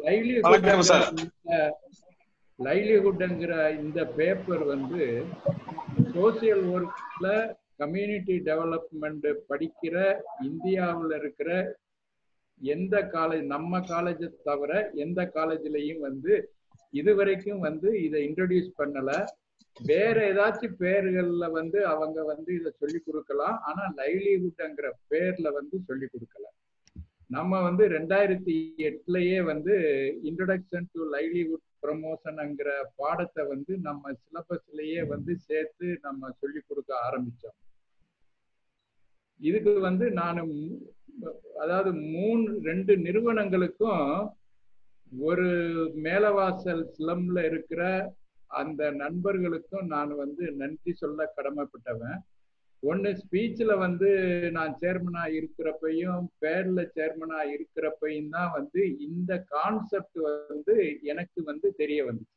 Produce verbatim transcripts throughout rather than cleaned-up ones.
Livelihood லைவ்லிஹுட்ங்கிற இந்த paper வந்து social ஒர்க்ல கம்யூனிட்டி டெவலப்மெண்ட் படிக்கிற இந்தியாவில் இருக்கிற எந்த காலேஜ், நம்ம காலேஜை தவிர எந்த காலேஜ்லயும் வந்து இதுவரைக்கும் வந்து இதை இன்ட்ரடியூஸ் பண்ணல. வேற ஏதாச்சும் பேர்கள்ல வந்து அவங்க வந்து இதை சொல்லி கொடுக்கலாம், ஆனா லைவ்லிஹுட்ங்கிற பேர்ல வந்து சொல்லி கொடுக்கல. நம்ம வந்து ரெண்டாயிரத்தி எட்டுலயே வந்து இன்ட்ரோடக்ஷன் டு லைவ்லிஹுட் ப்ரமோஷன்ங்கிற பாடத்தை வந்து நம்ம சிலபஸ்லயே வந்து சேர்த்து நம்ம சொல்லி கொடுக்க ஆரம்பிச்சோம். இதுக்கு வந்து நான் அதாவது மூணு ரெண்டு நிறுவனங்களுக்கும் ஒரு மேலவாசல் ஸ்லம்ல இருக்கிற அந்த நண்பர்களுக்கும் நான் வந்து நன்றி சொல்ல கடமைப்பட்டவன். ஒன்று ஸ்பீச்சில் வந்து நான் சேர்மனா இருக்கிறப்பையும் பேர்ல சேர்மனா இருக்கிறப்பையும் தான் வந்து இந்த கான்செப்ட் வந்து எனக்கு வந்து தெரிய வந்துச்சு.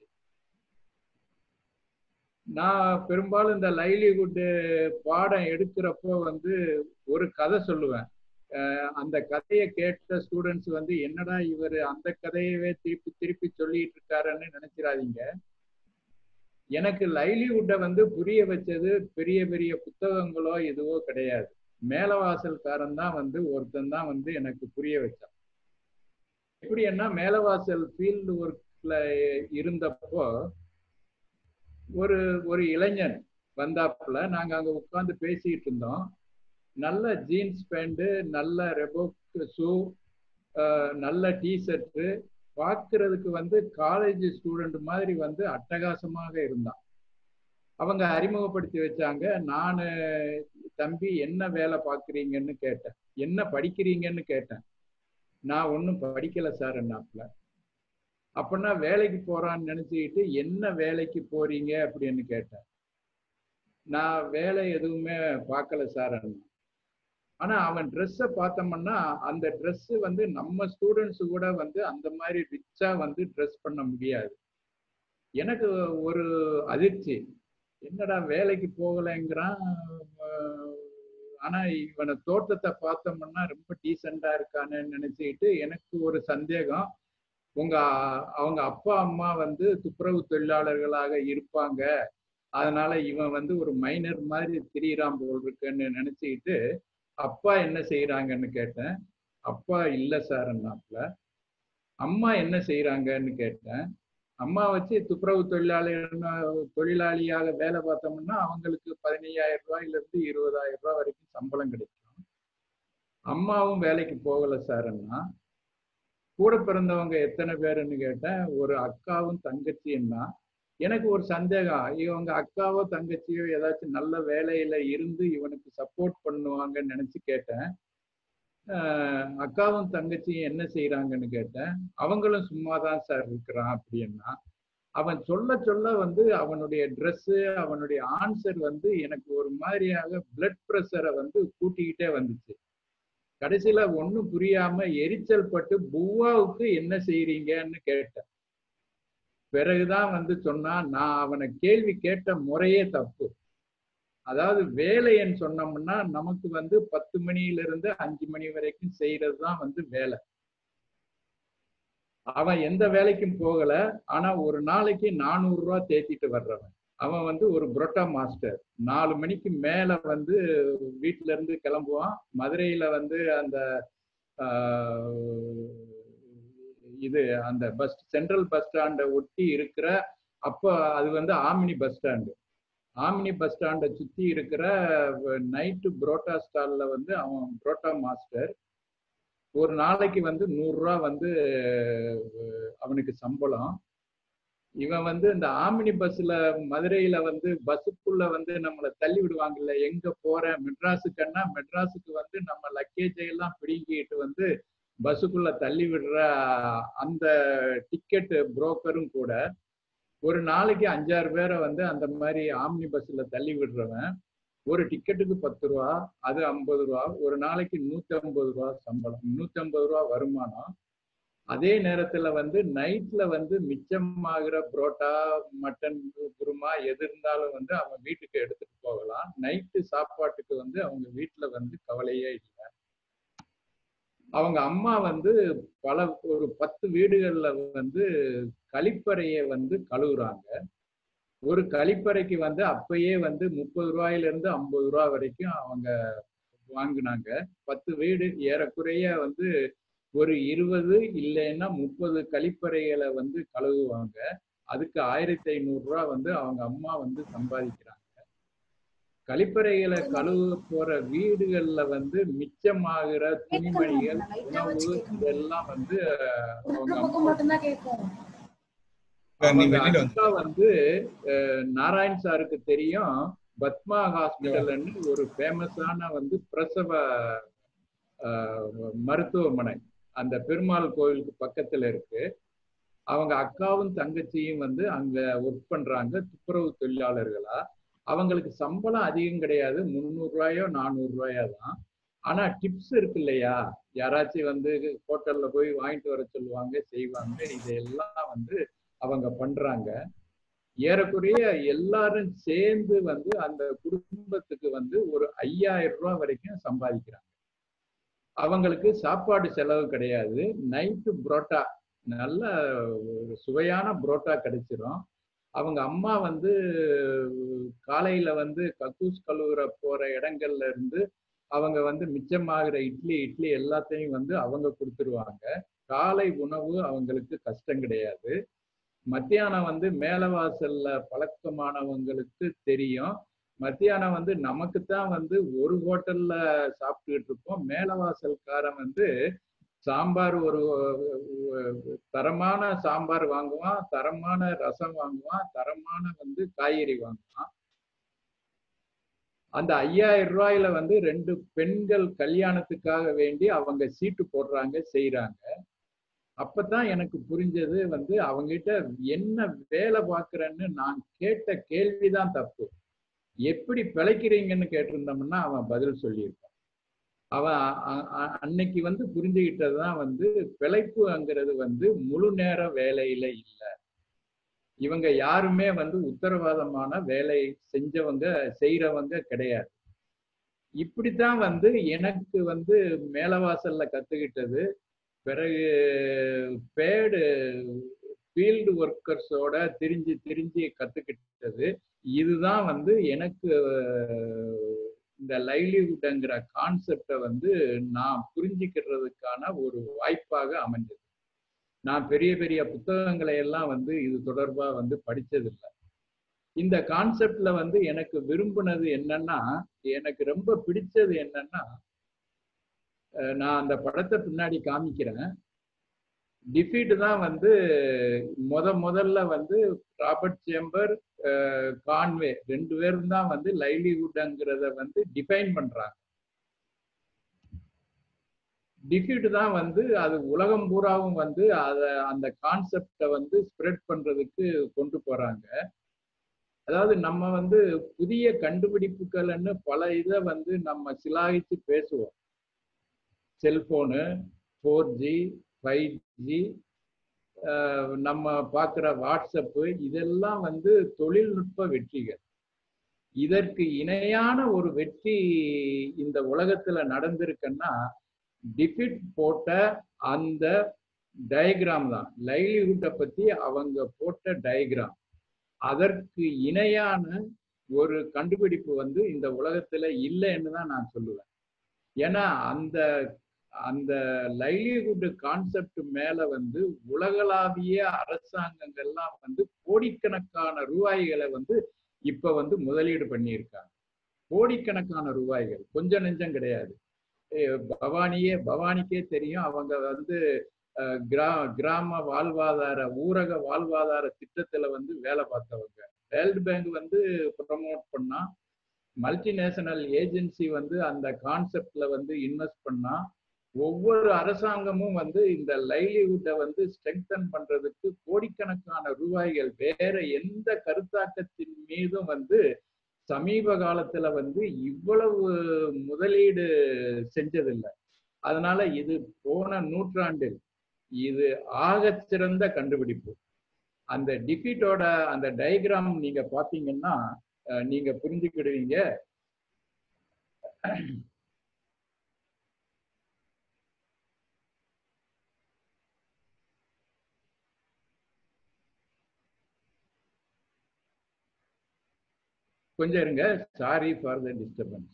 நான் பெரும்பாலும் இந்த லைவ்லிஹுட் பாடம் எடுக்கிறப்போ வந்து ஒரு கதை சொல்லுவேன். அந்த கதையை கேட்ட ஸ்டூடெண்ட்ஸ் வந்து என்னடா இவர் அந்த கதையவே திருப்பி திருப்பி சொல்லிட்டு இருக்காருன்னு நினைச்சிடாதீங்க. எனக்கு லைவ்லிஹுட்டை வந்து புரிய வச்சது பெரிய பெரிய புத்தகங்களோ எதுவோ கிடையாது. மேலவாசல்காரன் தான் வந்து ஒருத்தன் தான் வந்து எனக்கு புரிய வச்சான். எப்படி என்ன, மேலவாசல் ஃபீல்டு ஒர்க்ல இருந்தப்போ ஒரு ஒரு இளைஞன் வந்தாப்புல, நாங்க அங்க உட்கார்ந்து பேசிட்டு இருந்தோம். நல்ல ஜீன்ஸ் பேண்ட், நல்ல ரெபோக் ஷூ, நல்ல டிஷர்ட்டு, பார்க்கறதுக்கு வந்து காலேஜ் ஸ்டூடெண்ட் மாதிரி வந்து அட்டகாசமாக இருந்தான். அவங்க அறிமுகப்படுத்தி வச்சாங்க. நான் தம்பி என்ன வேலை பார்க்குறீங்கன்னு கேட்டேன், என்ன படிக்கிறீங்கன்னு கேட்டேன். நான் ஒன்றும் படிக்கல சார் என்னாப்புல. அப்படின்னா வேலைக்கு போறான்னு நினைச்சுக்கிட்டு என்ன வேலைக்கு போறீங்க அப்படின்னு கேட்டேன். நான் வேலை எதுவுமே பார்க்கல சார். ஆனா அவன் ட்ரெஸ்ஸை பார்த்தோம்னா அந்த ட்ரெஸ் வந்து நம்ம ஸ்டூடெண்ட்ஸு கூட வந்து அந்த மாதிரி ரிச்சா வந்து ட்ரெஸ் பண்ண முடியாது. எனக்கு ஒரு அதிர்ச்சி, என்னடா வேலைக்கு போகலைங்கிறான், ஆனா இவனை தோட்டத்தை பார்த்தோம்னா ரொம்ப டீசெண்டா இருக்கானு நினைச்சுக்கிட்டு எனக்கு ஒரு சந்தேகம். உங்க அவங்க அப்பா அம்மா வந்து துப்புரவு தொழிலாளர்களாக இருப்பாங்க, அதனால இவன் வந்து ஒரு மைனர் மாதிரி திரியிறான் போல் இருக்குன்னு நினைச்சுக்கிட்டு அப்பா என்ன செய்யறாங்கன்னு கேட்டேன். அப்பா இல்லை சார் என்னாப்புல. அம்மா என்ன செய்யறாங்கன்னு கேட்டேன். அம்மா வச்சு துப்புரவு தொழிலாளி தொழிலாளியாக வேலை பார்த்தோம்னா அவங்களுக்கு பதினையாயிரம் ரூபாயில இருந்து இருபதாயிரம் ரூபாய் வரைக்கும் சம்பளம் கிடைக்கும். அம்மாவும் வேலைக்கு போகல சார்ன்னா. கூட பிறந்தவங்க எத்தனை பேருன்னு கேட்டேன். ஒரு அக்காவும் தங்கச்சின்னா. எனக்கு ஒரு சந்தேகம், இவங்க அக்காவோ தங்கச்சியோ ஏதாச்சும் நல்ல வேலையில இருந்து இவனுக்கு சப்போர்ட் பண்ணுவாங்கன்னு நினைச்சு கேட்டேன். அக்காவும் தங்கச்சியும் என்ன செய்யறாங்கன்னு கேட்டேன். அவங்களும் சும்மாதான் சார் இருக்கிறான் அப்படின்னா. அவன் சொல்ல சொல்ல வந்து அவனுடைய ட்ரெஸ்ஸு, அவனுடைய ஆன்சர் வந்து எனக்கு ஒரு மாதிரியாக பிளட் ப்ரெஷரை வந்து கூட்டிக்கிட்டே வந்துச்சு. கடைசியில ஒன்றும் புரியாம எரிச்சல் பட்டு புவாவுக்கு என்ன செய்றீங்கன்னு கேட்டேன். பிறகுதான் வந்து சொன்னா, நான் அவனை கேள்வி கேட்ட முறையே தப்பு. அதாவது வேலைன்னு சொன்னோம்னா நமக்கு வந்து பத்து மணியில இருந்து அஞ்சு மணி வரைக்கும் செய்யறது தான் வந்து வேலை. அவன் எந்த வேலைக்கும் போகல, ஆனா ஒரு நாளைக்கு நானூறு ரூபாய் தேத்திட்டு வர்றவன். அவன் வந்து ஒரு புரோட்டா மாஸ்டர். நாலு மணிக்கு மேல வந்து வீட்டுல இருந்து கிளம்புவான். மதுரையில வந்து அந்த இது அந்த பஸ் சென்ட்ரல் பஸ் ஸ்டாண்டை ஒட்டி இருக்கிற, அப்போ அது வந்து omni bus stand. Omni bus ஸ்டாண்டை சுற்றி இருக்கிற நைட்டு புரோட்டா ஸ்டால்ல வந்து அவன் புரோட்டா மாஸ்டர். ஒரு நாளைக்கு வந்து நூறுரூவா வந்து அவனுக்கு சம்பளம். இவன் வந்து இந்த ஆமினி பஸ்ல மதுரையில வந்து பஸ்ஸுக்குள்ள வந்து நம்மளை தள்ளி விடுவாங்கல்ல, எங்க போற மெட்ராஸுக்குன்னா மெட்ராஸுக்கு வந்து நம்ம லக்கேஜை எல்லாம் பிடிங்கிட்டு வந்து பஸ்ஸுக்குள்ள தள்ளி விடுற அந்த டிக்கெட் புரோக்கரும் கூட ஒரு நாளைக்கு அஞ்சாறு பேரை வந்து அந்த மாதிரி ஆம்னி பஸ்ல தள்ளி விடுறவன். ஒரு டிக்கெட்டுக்கு பத்து ரூபா, அது ஐம்பது ரூபா, ஒரு நாளைக்கு நூத்தி ஐம்பது ரூபா சம்பளம், நூத்தி ஐம்பது ரூபா வருமானம். அதே நேரத்துல வந்து நைட்ல வந்து மிச்சமாகிற புரோட்டா, மட்டன், குருமா எது இருந்தாலும் வந்து அவன் வீட்டுக்கு எடுத்துட்டு போகலாம். நைட்டு சாப்பாட்டுக்கு வந்து அவங்க வீட்டுல வந்து கவலையே இல்லை. அவங்க அம்மா வந்து பல ஒரு பத்து வீடுகள்ல வந்து கழிப்பறையை வந்து கழுவுறாங்க. ஒரு கழிப்பறைக்கு வந்து அப்பயே வந்து முப்பது ரூபாயில இருந்து ஐம்பது ரூபா வரைக்கும் அவங்க வாங்கினாங்க. பத்து வீடு ஏறக்குறைய வந்து ஒரு இருபது இல்லைன்னா முப்பது கழிப்பறைகளை வந்து கழுவுவாங்க. அதுக்கு ஆயிரத்தி ஐநூறு ரூபா வந்து அவங்க அம்மா வந்து சம்பாதிக்கிறாங்க. கழிப்பறைகளை கழுவ போற வீடுகள்ல வந்து மிச்சமாகிற துணிமணிகள், உணவு இதெல்லாம் வந்து அவங்க அவங்க அக்கா வந்து நாராயண் சாருக்கு தெரியும். பத்மா ஹாஸ்பிட்டல்னு ஒரு ஃபேமஸான வந்து பிரசவ மருத்துவமனை அந்த பெருமாள் கோயிலுக்கு பக்கத்துல இருக்கு. அவங்க அக்காவும் தங்கச்சியும் வந்து அங்க ஒர்க் பண்றாங்க துப்புரவு தொழிலாளர்களா. அவங்களுக்கு சம்பளம் அதிகம் கிடையாது, முந்நூறு ரூபாயோ நானூறு ரூபாயோ தான். ஆனா டிப்ஸ் இருக்கு இல்லையா, யாராச்சும் வந்து ஹோட்டல்ல போய் வாங்கிட்டு வர சொல்லுவாங்க, செய்வாங்க. இதெல்லாம் வந்து அவங்க பண்றாங்க. ஏறக்குறைய எல்லாரும் சேர்ந்து வந்து அந்த குடும்பத்துக்கு வந்து ஒரு ஐயாயிரம் ரூபாய் வரைக்கும் சம்பாதிக்கிறாங்க. அவங்களுக்கு சாப்பாடு செலவு கிடையாது. நைட்டு புரோட்டா, நல்ல சுவையான புரோட்டா கிடைச்சிரும். அவங்க அம்மா வந்து காலையில வந்து கக்கூஸ் கழுவுற போற இடங்கள்ல இருந்து அவங்க வந்து மிச்சமாகிற இட்லி இட்லி எல்லாத்தையும் வந்து அவங்க கொடுத்துருவாங்க. காலை உணவு அவங்களுக்கு கஷ்டம் கிடையாது. மத்தியானம் வந்து மேலவாசல்ல பழக்கமானவங்களுக்கு தெரியும். மத்தியானம் வந்து நமக்குத்தான் வந்து ஒரு ஹோட்டல்ல சாப்பிட்டுக்கிட்டு இருப்போம். மேலவாசல்காரன் வந்து சாம்பார் ஒரு தரமான சாம்பார் வாங்குவான், தரமான ரசம் வாங்குவான், தரமான வந்து காய்கறி வாங்குவான். அந்த ஐயாயிரம் ரூபாயில வந்து ரெண்டு பெண்கள் கல்யாணத்துக்காக வேண்டி அவங்க சீட்டு போடுறாங்க, செய்யறாங்க. அப்பதான் எனக்கு புரிஞ்சது வந்து அவங்ககிட்ட என்ன வேலை பார்க்கறேன்னு நான் கேட்ட கேள்விதான் தப்பு. எப்படி பிழைக்கிறீங்கன்னு கேட்டிருந்தோம்னா அவன் பதில் சொல்லியிருப்பான். அவன் அன்னைக்கு வந்து புரிஞ்சுக்கிட்டதுதான் வந்து பிழைப்புங்கிறது வந்து முழு நேர வேலையில இல்லை. இவங்க யாருமே வந்து உத்தரவாதமான வேலை செஞ்சவங்க செய்யறவங்க கிடையாது. இப்படித்தான் வந்து எனக்கு வந்து மேலவாசல்ல கத்துக்கிட்டது. பிறகு பேடு ஃபீல்டு ஒர்க்கர்ஸோட திரிஞ்சு திரிஞ்சு கத்துக்கிட்டது. இதுதான் வந்து எனக்கு இந்த லைவ்லிஹுட்ங்கிற கான்செப்டை வந்து நான் புரிஞ்சுக்கிறதுக்கான ஒரு வாய்ப்பாக அமைஞ்சது. நான் பெரிய பெரிய புத்தகங்களை எல்லாம் வந்து இது தொடர்பா வந்து படிச்சதில்லை. இந்த கான்செப்ட்ல வந்து எனக்கு விரும்பினது என்னன்னா, எனக்கு ரொம்ப பிடிச்சது என்னன்னா, நான் அந்த படத்தை பின்னாடி காமிக்கிறேன். டிஃபீட் தான் வந்து முத முதல்ல வந்து ராபர்ட் சேம்பர், கான்வே ரெண்டு பேரும் தான் வந்து லைவ்லிஹுட்ங்கிறத வந்து டிஃபைன் பண்றாங்க. டிஃபீட் தான் வந்து அது உலகம் பூராவும் வந்து அத அந்த கான்செப்டை வந்து ஸ்ப்ரெட் பண்றதுக்கு கொண்டு போறாங்க. அதாவது நம்ம வந்து புதிய கண்டுபிடிப்புகள்னு பல இதை வந்து நம்ம சிலாகிச்சு பேசுவோம். Cellphone, four G, five G, நம்ம பார்க்குற வாட்ஸ்அப்பு, இதெல்லாம் வந்து தொழில்நுட்ப வெற்றிகள். இதற்கு இணையான ஒரு வெற்றி இந்த உலகத்துல நடந்திருக்குன்னா டிஃபீட் போட்ட அந்த டயக்ராம் தான். லைவ்லிஹுட்டை பத்தி அவங்க போட்ட டயக்ராம். அதற்கு இணையான ஒரு கண்டுபிடிப்பு வந்து இந்த உலகத்துல இல்லைன்னு தான் நான் சொல்லுவேன். ஏன்னா அந்த அந்த லைவ்லிஹுட் கான்செப்ட் மேல வந்து உலகளாவிய அரசாங்கங்கள்லாம் வந்து கோடிக்கணக்கான ரூபாய்களை வந்து இப்ப வந்து முதலீடு பண்ணியிருக்காங்க. கோடிக்கணக்கான ரூபாய்கள், கொஞ்சம் நெஞ்சம் கிடையாது. பவானியே பவானிக்கே தெரியும். அவங்க வந்து கிரா கிராம வாழ்வாதார ஊரக வாழ்வாதார திட்டத்துல வந்து வேலை பார்த்தவங்க. வேர்ல்டு பேங்க் வந்து ப்ரமோட் பண்ணா, மல்டிநேஷனல் ஏஜென்சி வந்து அந்த கான்செப்ட்ல வந்து இன்வெஸ்ட் பண்ணா, ஒவ்வொரு அரசாங்கமும் வந்து இந்த லைவ்லிஹுட்டை வந்து ஸ்ட்ரெங்தன் பண்றதுக்கு கோடிக்கணக்கான ரூபாய்கள் வேற எந்த கருத்தாக்கத்தின் மீதும் வந்து சமீப காலத்துல வந்து இவ்வளவு முதலீடு செஞ்சதில்லை. அதனால இது போன நூற்றாண்டில் இது ஆகச் சிறந்த கண்டுபிடிப்பு. அந்த டிஃபீட்டோட அந்த டயக்ராம் நீங்க பாத்தீங்கன்னா நீங்க புரிஞ்சுக்கிடுவீங்க. கொஞ்சம் இருங்க, சாரி ஃபார் த டிஸ்டர்பன்ஸ்.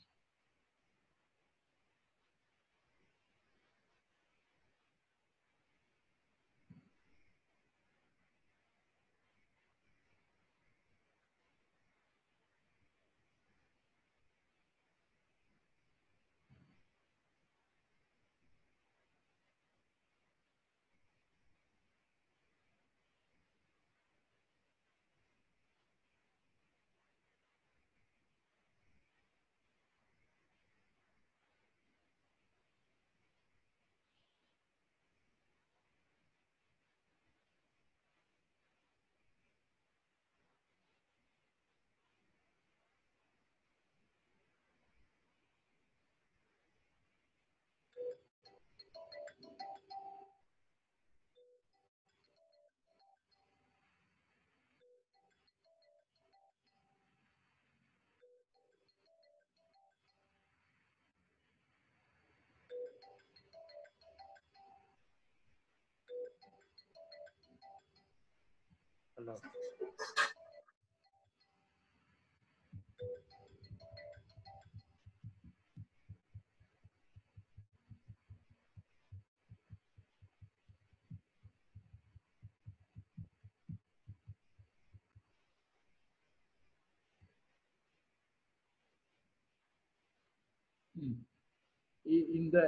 இந்த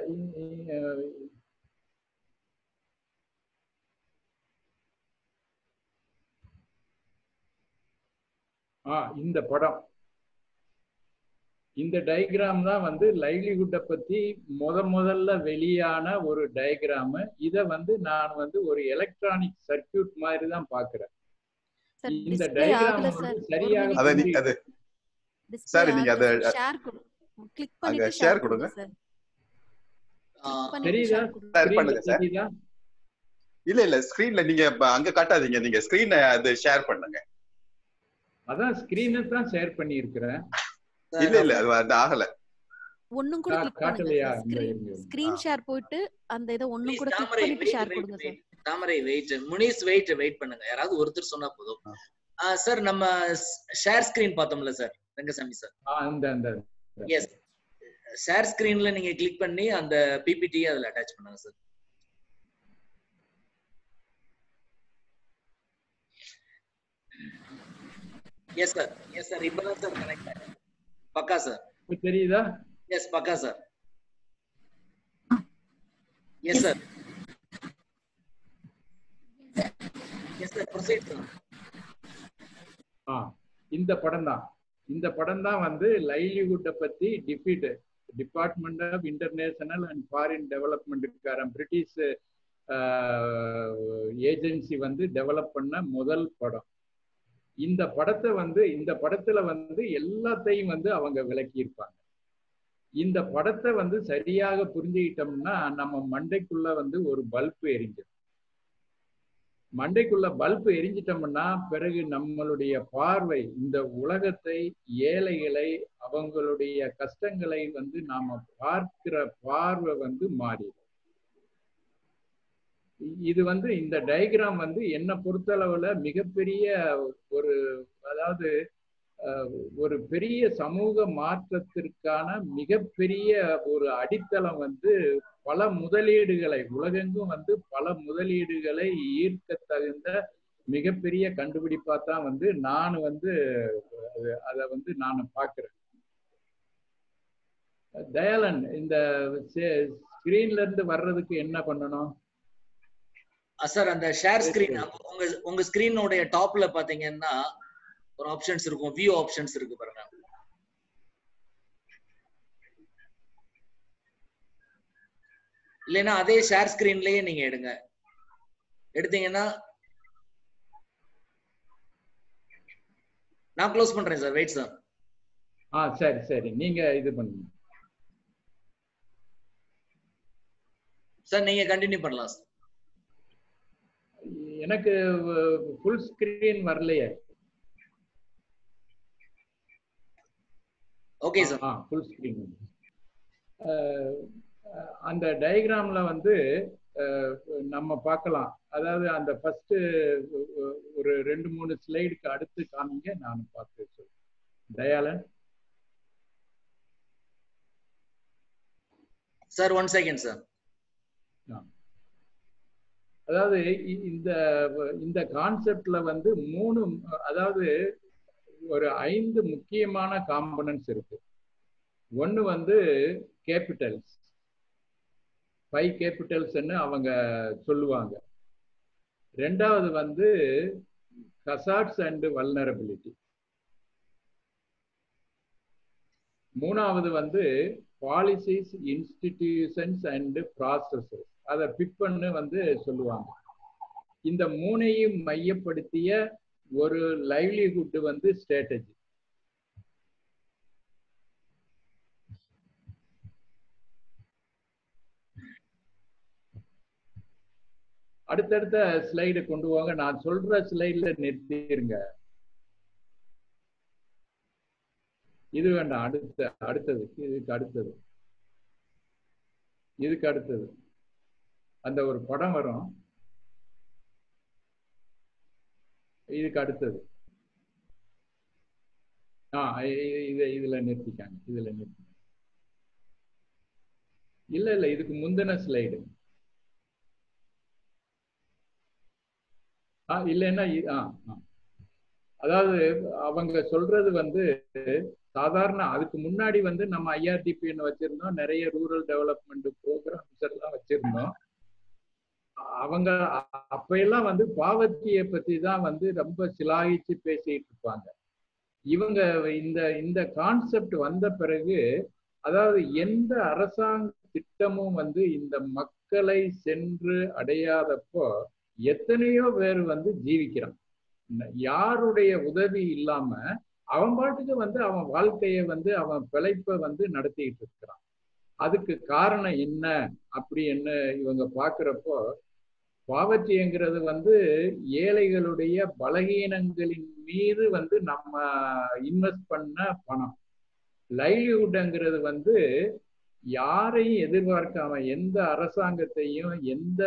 இந்த படம், இந்த டயக்ராம் தான் வந்து லைவ்லிஹுட்டை பத்தி முத முதல்ல வெளியான ஒரு டயக்ராம். இதை வந்து நான் வந்து ஒரு எலக்ட்ரானிக் சர்க்கியூட் மாதிரி தான் பாக்குறேன். இந்த டயக்ராம் வந்து சரியாக சார் நீங்க அத கிளிக் பண்ணிட்டு ஷேர் கொடுங்க. தெரியுதா? தெரியுதா? இல்ல இல்ல ஸ்கிரீன்ல நீங்க அங்க காட்டாதீங்க, நீங்க ஸ்கிரீனை அது ஷேர் பண்ணுங்க. அதான் ஸ்கிரீனை தான் ஷேர் பண்ணி இருக்கிறேன். இல்ல இல்ல அது அது ஆகல. ஒண்ணும் கூட கிளிக் பண்ணுங்க. ஸ்கிரீன் ஷேர் போயிட்டு அந்த இத ஒண்ணும் கூட கிளிக் பண்ணிட்டு ஷேர் கொடுங்க sir. Thamarai wait, Munis wait wait பண்ணுங்க. யாராவது ஒருத்தர் சொன்னா போதும். சார் நம்ம ஷேர் ஸ்கிரீன் பார்த்தோம்ல சார் ரங்கசாமி சார். அந்த அந்த எஸ், ஷேர் ஸ்கிரீன்ல நீங்க கிளிக் பண்ணி அந்த பிபிடி அதுல அட்டாச் பண்ணுங்க sir. Yes sir, yes sir, இப்பதான் சார் கனெக்ட் ஆயிடுச்சு. பக்கா சார். தெரியுதா? எஸ் பக்கா sir. Yes sir. Yes sir, proceed sir. ஆ இந்த படம் தான், இந்த படம் தான் வந்து லைவ்லிஹுட்டை பத்தி DFID department of international and foreign டெவலப்மெண்ட்டுக்கார பிரிட்டிஷ் ஏஜென்சி வந்து டெவலப் பண்ண முதல் படம். இந்த படத்தை வந்து இந்த படத்துல வந்து எல்லாத்தையும் வந்து அவங்க விளக்கியிருப்பாங்க. இந்த படத்தை வந்து சரியாக புரிஞ்சுக்கிட்டோம்னா நம்ம மண்டைக்குள்ள வந்து ஒரு பல்பு எரிஞ்சிடும். மண்டைக்குள்ள பல்பு எரிஞ்சிட்டோம்னா பிறகு நம்மளுடைய பார்வை இந்த உலகத்தை, ஏழைகளை, அவங்களுடைய கஷ்டங்களை வந்து நாம பார்க்கிற பார்வை வந்து மாறிடும். இது வந்து இந்த டயக்ராம் வந்து என்னை பொறுத்தளவுல மிகப்பெரிய ஒரு, அதாவது ஒரு பெரிய சமூக மாற்றத்திற்கான மிகப்பெரிய ஒரு அடித்தளம் வந்து பல முதலீடுகளை, உலகெங்கும் வந்து பல முதலீடுகளை ஈர்க்க தகுந்த மிகப்பெரிய கண்டுபிடிப்பா தான் வந்து நான் வந்து அதை வந்து நான் பார்க்கிறேன். தயாளன், இந்த ஸ்கிரீன்ல இருந்து வர்றதுக்கு என்ன பண்ணணும் சார்? அந்த ஷேர் ஸ்கிரீன் உங்க உங்க ஸ்கிரீனோட டாப்ல பாத்தீங்கன்னா ஒரு ஆப்ஷன்ஸ் இருக்கும், வியூ ஆப்ஷன்ஸ் இருக்கு பாருங்க. இல்லைன்னா அதே ஷேர் ஸ்கிரீன்லயே நீங்க எடுங்க. எடுத்தீங்கன்னா நான் க்ளோஸ் பண்றேன் சார். Wait sir. ஆ சரி சரி, நீங்க இது பண்ணுங்க சார். நீங்க கண்டினியூ பண்ணலாம் சார். எனக்கு ஃபுல் ஸ்கிரீன் வரலையே. Okay sir. ஆ ஃபுல் ஸ்கிரீன். அந்த டயக்ராம்ல வந்து நம்ம பார்க்கலாம். அதாவது அந்த ஃபர்ஸ்ட் ஒரு ரெண்டு மூணு ஸ்லைடுக்கு அடுத்து காமிங்க, நான் பார்த்து சொல்றேன். Dayalan sir one second sir. அதாவது இந்த இந்த கான்செப்ட்ல வந்து மூணு, அதாவது ஒரு ஐந்து முக்கியமான காம்பனன்ட்ஸ் இருக்கு. ஒன்னு வந்து கேபிட்டல்ஸ், ஃபைவ் கேபிட்டல்ஸ்ன்னு அவங்க சொல்லுவாங்க. ரெண்டாவது வந்து ஹசார்ட்ஸ் அண்ட் வல்னரபிலிட்டி. மூணாவது வந்து பாலிசிஸ், இன்ஸ்டிடியூஷன்ஸ் அண்ட் ப்ராசஸஸ், அதை பிப்பன்னு வந்து சொல்லுவாங்க. இந்த மூணையும் மையப்படுத்திய ஒரு லைவ்லிஹுட் வந்து ஸ்ட்ராட்டஜி. அடுத்தடுத்த ஸ்லைடு கொண்டு வாங்க. நான் சொல்ற ஸ்லைட்ல நிறுத்திருங்க. இது வேண்டாம், அடுத்த அடுத்தது இதுக்கு அடுத்தது இதுக்கு அடுத்தது அந்த ஒரு படம் வரும், இதுக்கு அடுத்தது. ஆஹ் இத இதுல நிறுத்திக்காங்க, இதுல நிறுத்தி. இல்ல இல்ல இதுக்கு முந்தின ஸ்லைடு. ஆஹ் இல்லைன்னா ஆஹ் அதாவது அவங்க சொல்றது வந்து சாதாரண, அதுக்கு முன்னாடி வந்து நம்ம ஐஆர்டிபின்னு வச்சிருந்தோம், நிறைய ரூரல் டெவலப்மெண்ட் ப்ரோக்ராம்ஸ் எல்லாம் வச்சிருந்தோம். அவங்க அப்பெல்லாம் வந்து பாவர்ட்டியை பத்தி தான் வந்து ரொம்ப சிலாகிச்சு பேசிட்டு இருப்பாங்க. இவங்க இந்த இந்த கான்செப்ட் வந்த பிறகு, அதாவது எந்த அரசாங்க திட்டமும் வந்து இந்த மக்களை சென்று அடையாதப்போ எத்தனையோ பேர் வந்து ஜீவிக்கிறான். யாருடைய உதவி இல்லாம அவன் பாட்டுக்கு வந்து அவன் வாழ்க்கைய வந்து அவன் பிழைப்பை வந்து நடத்திட்டு இருக்கிறான். அதுக்கு காரணம் என்ன அப்படின்னு இவங்க பாக்குறப்போ, பாவர்ட்டிங்கிறது வந்து ஏழைகளுடைய பலகீனங்களின் மீது வந்து நம்ம இன்வெஸ்ட் பண்ண பணம். லைவ்லிஹுட்ங்கிறது வந்து யாரையும் எதிர்பார்க்காம, எந்த அரசாங்கத்தையும் எந்த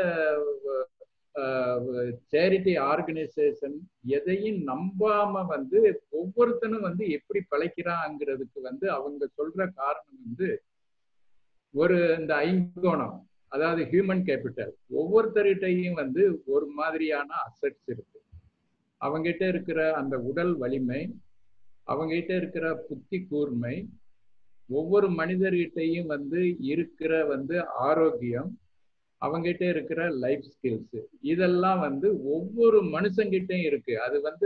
சேரிட்டி ஆர்கனைசேஷன் எதையும் நம்பாம வந்து ஒவ்வொருத்தனும் வந்து எப்படி பிழைக்கிறாங்கிறதுக்கு வந்து அவங்க சொல்ற காரணம் வந்து ஒரு இந்த ஐங்கோணம், அதாவது ஹியூமன் கேபிட்டல். ஒவ்வொருத்தர்கிட்டையும் வந்து ஒரு மாதிரியான அசெட்ஸ் இருக்கு. அவங்ககிட்ட இருக்கிற அந்த உடல் வலிமை, அவங்ககிட்ட இருக்கிற புத்தி கூர்மை, ஒவ்வொரு மனிதர்கிட்டையும் வந்து இருக்கிற வந்து ஆரோக்கியம், அவங்ககிட்ட இருக்கிற லைஃப் ஸ்கில்ஸ், இதெல்லாம் வந்து ஒவ்வொரு மனுஷங்கிட்டையும் இருக்கு. அது வந்து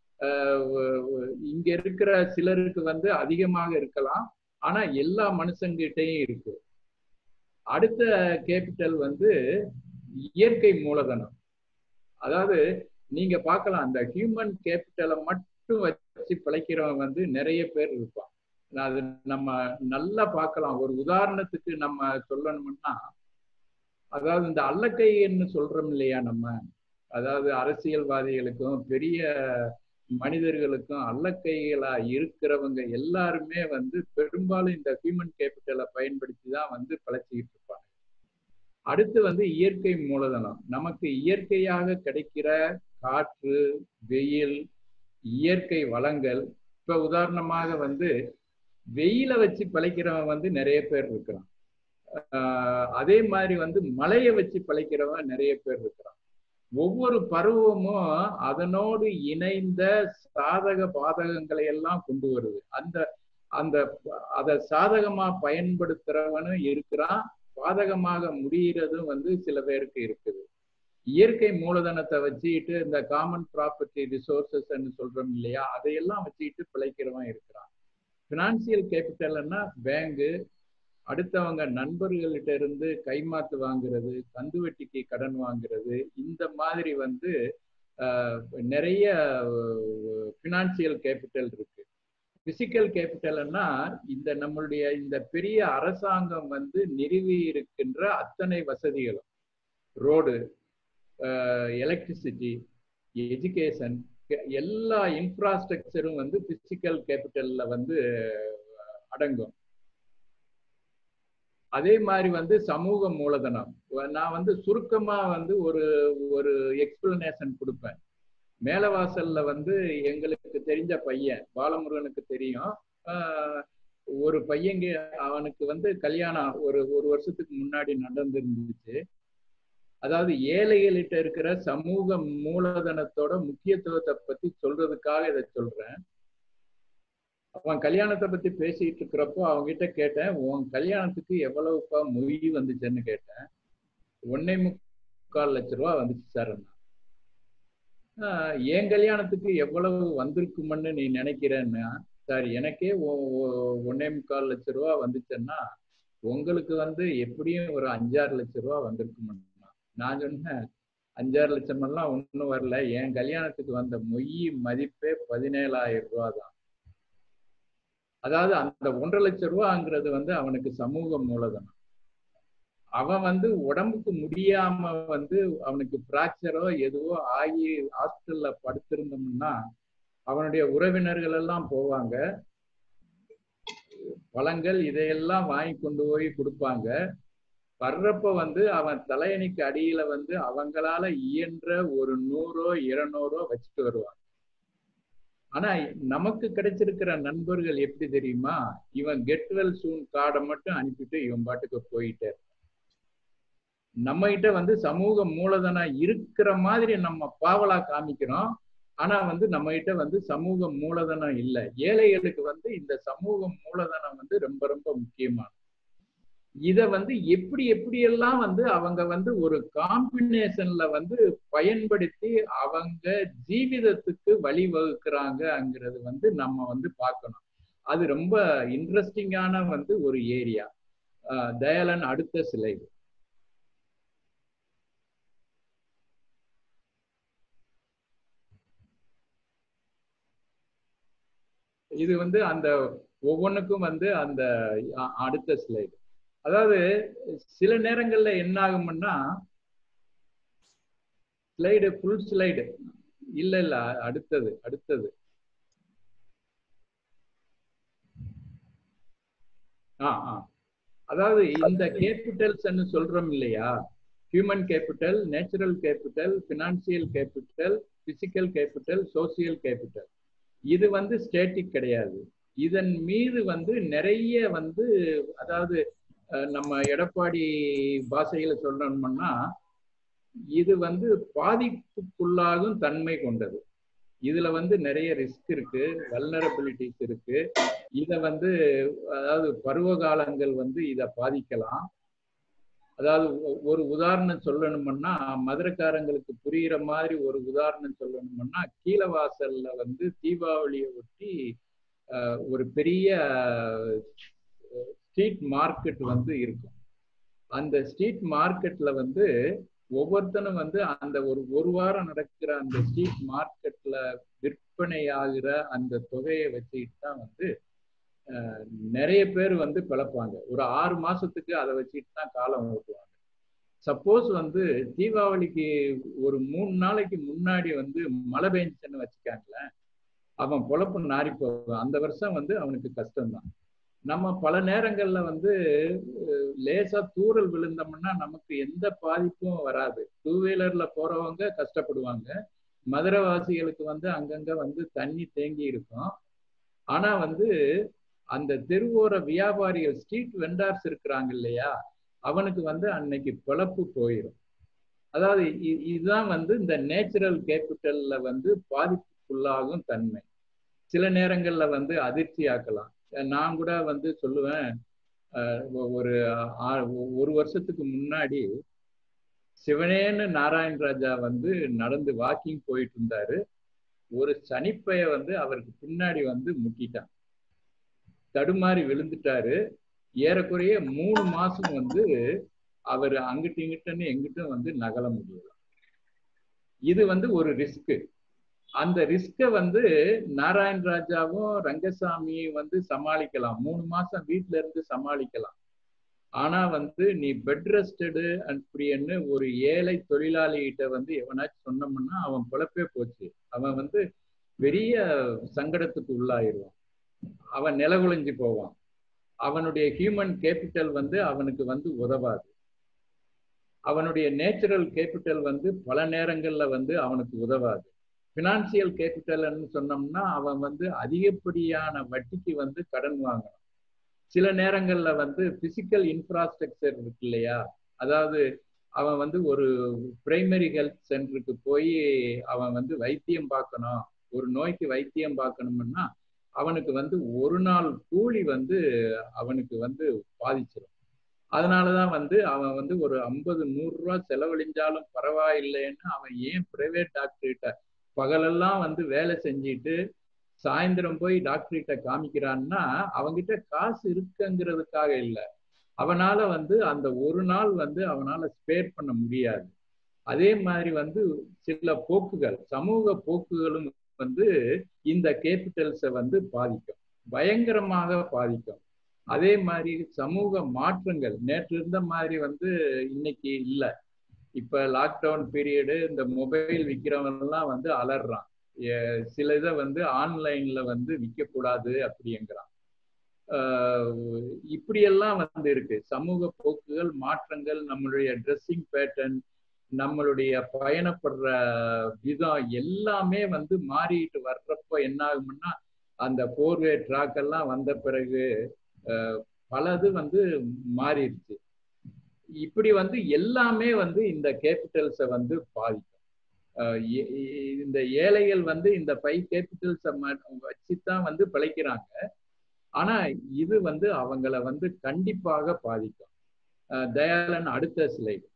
இங்க இருக்கிற சிலருக்கு வந்து அதிகமாக இருக்கலாம், ஆனா எல்லா மனுஷங்கிட்டையும் இருக்கு. அடுத்த கேபிட்டல் வந்து இயற்கை மூலதனம். அதாவது நீங்க பார்க்கலாம், அந்த ஹியூமன் கேபிட்டலை மட்டும் வச்சு பிழைக்கிறவங்க வந்து நிறைய பேர் இருப்பான். அது நம்ம நல்லா பார்க்கலாம். ஒரு உதாரணத்துக்கு நம்ம சொல்லணும்னா, அதாவது இந்த அல்லக்கைன்னு சொல்றோம் இல்லையா நம்ம, அதாவது அரசியல்வாதிகளுக்கும் பெரிய மனிதர்களுக்கும் அல்லக்கைகளா இருக்கிறவங்க எல்லாருமே வந்து பெரும்பாலும் இந்த ஹியூமன் கேபிட்டலை பயன்படுத்தி தான் வந்து பிழைச்சிக்கிட்டு இருப்பாங்க. அடுத்து வந்து இயற்கை மூலதனம். நமக்கு இயற்கையாக கிடைக்கிற காற்று, வெயில், இயற்கை வளங்கள். இப்ப உதாரணமாக வந்து வெயில வச்சு பிழைக்கிறவன் வந்து நிறைய பேர் இருக்கிறான். ஆஹ் அதே மாதிரி வந்து மழையை வச்சு பிழைக்கிறவன் நிறைய பேர் இருக்கிறான். ஒவ்வொரு பருவமும் அதனோடு இணைந்த சாதக பாதகங்களை எல்லாம் கொண்டு வருது. அந்த அந்த அதை சாதகமா பயன்படுத்துறவனும் இருக்கிறான், பாதகமாக முடிகிறதும் வந்து சில பேருக்கு இருக்குது. இயற்கை மூலதனத்தை வச்சுக்கிட்டு இந்த காமன் ப்ராப்பர்ட்டி ரிசோர்சஸ் சொல்றோம் இல்லையா, அதையெல்லாம் வச்சுக்கிட்டு பிழைக்கிறவன் இருக்கிறான். பினான்சியல் கேபிட்டல்னா பேங்கு, அடுத்தவங்க நண்பர்கள்கிட்ட இருந்து கைமாத்து வாங்குறது, கந்து வட்டிக்கு கடன் வாங்குறது, இந்த மாதிரி வந்து நிறைய பினான்சியல் கேபிட்டல் இருக்கு. பிசிக்கல் கேபிட்டல்னா இந்த நம்மளுடைய இந்த பெரிய அரசாங்கம் வந்து நிறுவி இருக்கின்ற அத்தனை வசதிகளும், ரோடு, எலக்ட்ரிசிட்டி, எஜுகேஷன், எல்லா இன்ஃப்ராஸ்ட்ரக்சரும் வந்து பிசிக்கல் கேபிட்டல்ல வந்து அடங்கும். அதே மாதிரி வந்து சமூக மூலதனம். நான் வந்து சுருக்கமா வந்து ஒரு ஒரு எக்ஸ்பிளனேஷன் கொடுப்பேன். மேலவாசல்ல வந்து எங்களுக்கு தெரிஞ்ச பையன் பாலமுருகனுக்கு தெரியும். ஒரு பையங்க அவனுக்கு வந்து கல்யாணம் ஒரு ஒரு வருஷத்துக்கு முன்னாடி நடந்துருந்துச்சு. அதாவது ஏழைகள்கிட்ட இருக்கிற சமூக மூலதனத்தோட முக்கியத்துவத்தை பத்தி சொல்றதுக்காக இதை சொல்றேன். அவன் கல்யாணத்தை பத்தி பேசிட்டு இருக்கிறப்போ அவங்ககிட்ட கேட்டேன், உன் கல்யாணத்துக்கு எவ்வளவுப்பா மொய் வந்துச்சுன்னு கேட்டேன். ஒன்னே முக்கால் லட்ச ரூபா வந்துச்சு சார். என் கல்யாணத்துக்கு எவ்வளவு வந்திருக்குமென்னு நீ நினைக்கிறேன்னா, சார் எனக்கே ஒன்னே முக்கால் லட்ச ரூபா வந்துச்சுன்னா உங்களுக்கு வந்து எப்படியும் ஒரு அஞ்சாறு லட்ச ரூபா வந்திருக்குமென்னா. நான் சொன்னேன், அஞ்சாறு லட்சம் எல்லாம் ஒன்றும் வரல, என் கல்யாணத்துக்கு வந்த மொய் மதிப்பே பதினேழாயிரம் ரூபா தான். அதாவது அந்த ஒன்றரை லட்சம் ரூபாங்கிறது வந்து அவனுக்கு சமூக மூலதனம். அவன் வந்து உடம்புக்கு முடியாம வந்து அவனுக்கு பிராக்சரோ எதுவோ ஆகி ஹாஸ்பிட்டல்ல படுத்திருந்தோம்னா அவனுடைய உறவினர்கள் எல்லாம் போவாங்க, பழங்கள் இதையெல்லாம் வாங்கி கொண்டு போய் கொடுப்பாங்க. வர்றப்ப வந்து அவன் தலையணிக்கு அடியில வந்து அவங்களால இயன்ற ஒரு நூறோ இருநூறோ வச்சுட்டு வருவான். ஆனா நமக்கு கிடைச்சிருக்கிற நண்பர்கள் எப்படி தெரியுமா, இவன் கெட் வெல் சூன் கார்டை மட்டும் அனுப்பிட்டு இவன் பாட்டுக்கு போயிட்டே. நம்ம கிட்ட வந்து சமூக மூலதனம் இருக்கிற மாதிரி நம்ம பாவலா காமிக்கிறோம். ஆனா வந்து நம்ம கிட்ட வந்து சமூக மூலதனம் இல்லை. ஏழைகளுக்கு வந்து இந்த சமூக மூலதனம் வந்து ரொம்ப ரொம்ப முக்கியமானது. இத வந்து எப்படி எப்படியெல்லாம் வந்து அவங்க வந்து ஒரு காம்பினேஷன்ல வந்து பயன்படுத்தி அவங்க ஜீவிதத்துக்கு வழிவகுக்கிறாங்கங்கிறது வந்து நம்ம வந்து பார்க்கணும். அது ரொம்ப இன்ட்ரெஸ்டிங்கான வந்து ஒரு ஏரியா. தயாளன் அடுத்த ஸ்லைடு. இது வந்து அந்த ஒவ்வொன்றுக்கும் வந்து அந்த அடுத்த ஸ்லைடு. அதாவது சில நேரங்கள்ல என்ன ஆகும்னா, ஸ்லைடு ஃபுல் ஸ்லைடு இல்ல இல்ல அடுத்தது அடுத்தது ஆ ஆ அதாவது இந்த கேபிட்டல்ஸ் சொல்றோம் இல்லையா, human capital, natural capital, financial capital, physical capital, social capital. இது வந்து ஸ்டேட்டிக் கிடையாது. இதன் மீது வந்து நிறைய வந்து, அதாவது நம்ம எடப்பாடி பாஷையில சொல்லணும்னா இது வந்து பாதிப்புக்குள்ளாகும் தன்மை கொண்டது. இதுல வந்து நிறைய ரிஸ்க் இருக்கு, வல்னரபிலிட்டிஸ் இருக்கு. இத வந்து அதாவது பருவ காலங்கள் வந்து இதை பாதிக்கலாம். அதாவது ஒரு உதாரணம் சொல்லணும்னா, மதுரைக்காரங்களுக்கு புரியுற மாதிரி ஒரு உதாரணம் சொல்லணும்னா, கீழவாசல்ல வந்து தீபாவளியை ஒட்டி ஒரு பெரிய ஸ்ட்ரீட் மார்க்கெட் வந்து இருக்கும். அந்த ஸ்ட்ரீட் மார்க்கெட்ல வந்து ஒவ்வொருத்தனும் வந்து அந்த ஒரு ஒரு வாரம் நடக்கிற அந்த ஸ்ட்ரீட் மார்க்கெட்ல விற்பனை ஆகிற அந்த தொகையை வச்சுக்கிட்டு தான் வந்து நிறைய பேர் வந்து பிழைப்பாங்க. ஒரு ஆறு மாசத்துக்கு அதை வச்சுட்டு தான் காலம் ஓட்டுவாங்க. சப்போஸ் வந்து தீபாவளிக்கு ஒரு மூணு நாளைக்கு முன்னாடி வந்து மழை பெஞ்சுன்னு வச்சுக்காங்களேன், அவன் பொழப்பு நாரி போவான். அந்த வருஷம் வந்து அவனுக்கு கஷ்டம்தான். நம்ம பல நேரங்கள்ல வந்து லேசா தூறல் விழுந்தோம்னா நமக்கு எந்த பாதிப்பும் வராது. டூ வீலர்ல போறவங்க கஷ்டப்படுவாங்க, மதுரைவாசிகளுக்கு வந்து அங்கங்க வந்து தண்ணி தேங்கி இருக்கும். ஆனா வந்து அந்த தெருவோர வியாபாரிகள், ஸ்ட்ரீட் வெண்டார்ஸ் இருக்கிறாங்க இல்லையா, அவனுக்கு வந்து அன்னைக்கு பிழப்பு போயிடும். அதாவது இதுதான் வந்து இந்த நேச்சுரல் கேபிட்டல்ல வந்து பாதிப்புக்குள்ளாகும் தன்மை. சில நேரங்கள்ல வந்து அதிர்ச்சி ஆக்கலாம். நான் கூட வந்து சொல்லுவேன், ஒரு ஒரு வருஷத்துக்கு முன்னாடி சிவனேன்னு நாராயண் ராஜா வந்து நடந்து வாக்கிங் போயிட்டு இருந்தாரு. ஒரு சனிப்பைய வந்து அவருக்கு பின்னாடி வந்து முட்டிட்டான், தடுமாறி விழுந்துட்டாரு. ஏறக்குறைய மூணு மாசம் வந்து அவர் அங்கிட்டு இங்கிட்டன்னு எங்கிட்டும் வந்து நகல முடியல. இது வந்து ஒரு ரிஸ்க். அந்த ரிஸ்க வந்து நாராயண் ராஜாவும் ரங்கசாமியும் வந்து சமாளிக்கலாம், மூணு மாசம் வீட்டுல இருந்து சமாளிக்கலாம். ஆனா வந்து நீ பெட் ரெஸ்டடு அப்படின்னு ஒரு ஏழை தொழிலாளிகிட்ட வந்து எவனாச்சும் சொன்னோம்னா அவன் பிழப்பே போச்சு. அவன் வந்து பெரிய சங்கடத்துக்கு உள்ளாயிருவான், அவன் நிலகுலைஞ்சு போவான். அவனுடைய ஹியூமன் கேபிட்டல் வந்து அவனுக்கு வந்து உதவாது. அவனுடைய நேச்சுரல் கேபிட்டல் வந்து பல நேரங்கள்ல வந்து அவனுக்கு உதவாது. பினான்சியல் கேபிட்டல்னு சொன்னோம்னா அவன் வந்து அதிகப்படியான வட்டிக்கு வந்து கடன் வாங்கணும். சில நேரங்கள்ல வந்து பிசிக்கல் இன்ஃப்ராஸ்ட்ரக்சர் இருக்கு இல்லையா, அதாவது அவன் வந்து ஒரு பிரைமரி ஹெல்த் சென்டருக்கு போய் அவன் வந்து வைத்தியம் பார்க்கணும், ஒரு நோய்க்கு வைத்தியம் பார்க்கணும்னா அவனுக்கு வந்து ஒரு நாள் கூலி வந்து அவனுக்கு வந்து பாதிச்சிடும். அதனாலதான் வந்து அவன் வந்து ஒரு ஐம்பது நூறு ரூபாய் செலவழிஞ்சாலும் பரவாயில்லைன்னு அவன் ஏன் பிரைவேட் டாக்டர்கிட்ட பகலெல்லாம் வந்து வேலை செஞ்சுட்டு சாயந்தரம் போய் டாக்டர்கிட்ட காமிக்கிறான்னா அவங்கிட்ட காசு இருக்குங்கிறதுக்காக இல்லை, அவனால வந்து அந்த ஒரு நாள் வந்து அவனால ஸ்பேர் பண்ண முடியாது. அதே மாதிரி வந்து சில போக்குகள், சமூக போக்குகளும் வந்து இந்த கேபிட்டல்ஸை வந்து பாதிக்கும், பயங்கரமாக பாதிக்கும். அதே மாதிரி சமூக மாற்றங்கள் நேற்று இருந்த மாதிரி வந்து இன்னைக்கு இல்லை. இப்ப லாக்டவுன் பீரியடு இந்த மொபைல் விற்கிறவங்கலாம் வந்து அலறான், சில இதை வந்து ஆன்லைன்ல வந்து விற்கக்கூடாது அப்படிங்கிறான். ஆஹ் இப்படியெல்லாம் வந்து இருக்கு. சமூக போக்குகள் மாற்றங்கள், நம்மளுடைய ட்ரெஸ்ஸிங் பேட்டர்ன், நம்மளுடைய பயணப்படுற விதம் எல்லாமே வந்து மாறிட்டு வர்றப்போ என்ன ஆகும்னா அந்த போர்வே ட்ராக் எல்லாம் வந்த பிறகு பலது வந்து மாறிடுச்சு. இப்படி வந்து எல்லாமே வந்து இந்த கேபிட்டல்ஸை வந்து பாதிக்கும். இந்த ஏழைகள் வந்து இந்த ஃபைவ் கேபிட்டல்ஸை வச்சுதான் வந்து பிழைக்கிறாங்க. ஆனா இது வந்து அவங்கள வந்து கண்டிப்பாக பாதிக்கும். தயாளன் அடுத்த ஸ்லைடு.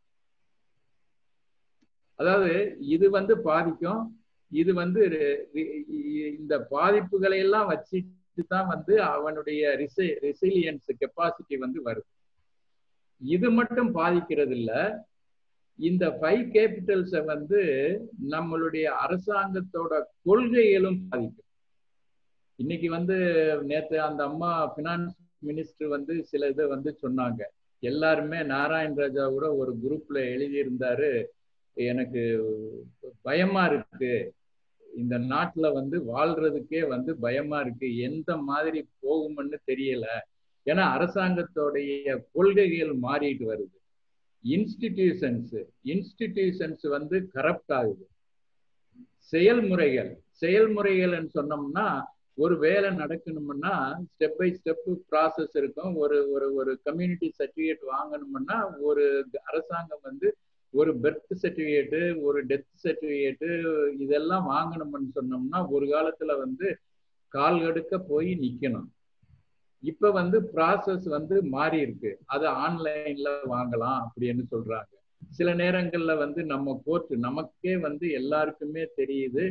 அதாவது இது வந்து பாதிக்கும். இது வந்து இந்த பாதிப்புகளை எல்லாம் வச்சுட்டு தான் வந்து அவனுடைய ரிசை ரெசிலியன்ஸ் கெப்பாசிட்டி வந்து வருது. இது மட்டும் பாதிக்கிறது இல்ல, இந்த ஃபைவ் கேபிட்டல்ஸை வந்து நம்மளுடைய அரசாங்கத்தோட கொள்கைகளும் பாதிக்கும். இன்னைக்கு வந்து நேற்று அந்த அம்மா பினான்ஸ் மினிஸ்டர் வந்து சில இதை வந்து சொன்னாங்க. எல்லாருமே நாராயண் ராஜா கூட ஒரு குரூப்ல எழுதியிருந்தாரு, எனக்கு பயமா இருக்கு, இந்த நாட்டுல வந்து வாழ்றதுக்கே வந்து பயமா இருக்கு, எந்த மாதிரி போகும்னு தெரியல. ஏன்னா அரசாங்கத்தோடைய கொள்கைகள் மாறிட்டு வருது. இன்ஸ்டிடியூஷன்ஸ் இன்ஸ்டிடியூஷன்ஸ் வந்து கரப்ட் ஆகுது. செயல்முறைகள் செயல்முறைகள்னு சொன்னோம்னா ஒரு வேலை நடக்கணும்னா ஸ்டெப் பை ஸ்டெப் ப்ராசஸ் இருக்கும். ஒரு ஒரு ஒரு கம்யூனிட்டி சர்டிஃபிகேட் வாங்கணும்னா ஒரு அரசாங்கம் வந்து ஒரு பர்த் சர்டிஃபிகேட்டு, ஒரு டெத் சர்டிஃபிகேட்டு இதெல்லாம் வாங்கணும்னு சொன்னோம்னா ஒரு காலத்துல வந்து கால் கடுக்க போய் நிக்கணும். இப்ப வந்து ப்ராசஸ் வந்து மாறி இருக்கு, அது ஆன்லைன்ல வாங்கலாம் அப்படின்னு சொல்றாங்க. சில நேரங்கள்ல வந்து நம்ம கோர்ட், நமக்கே வந்து எல்லாருக்குமே தெரியுது,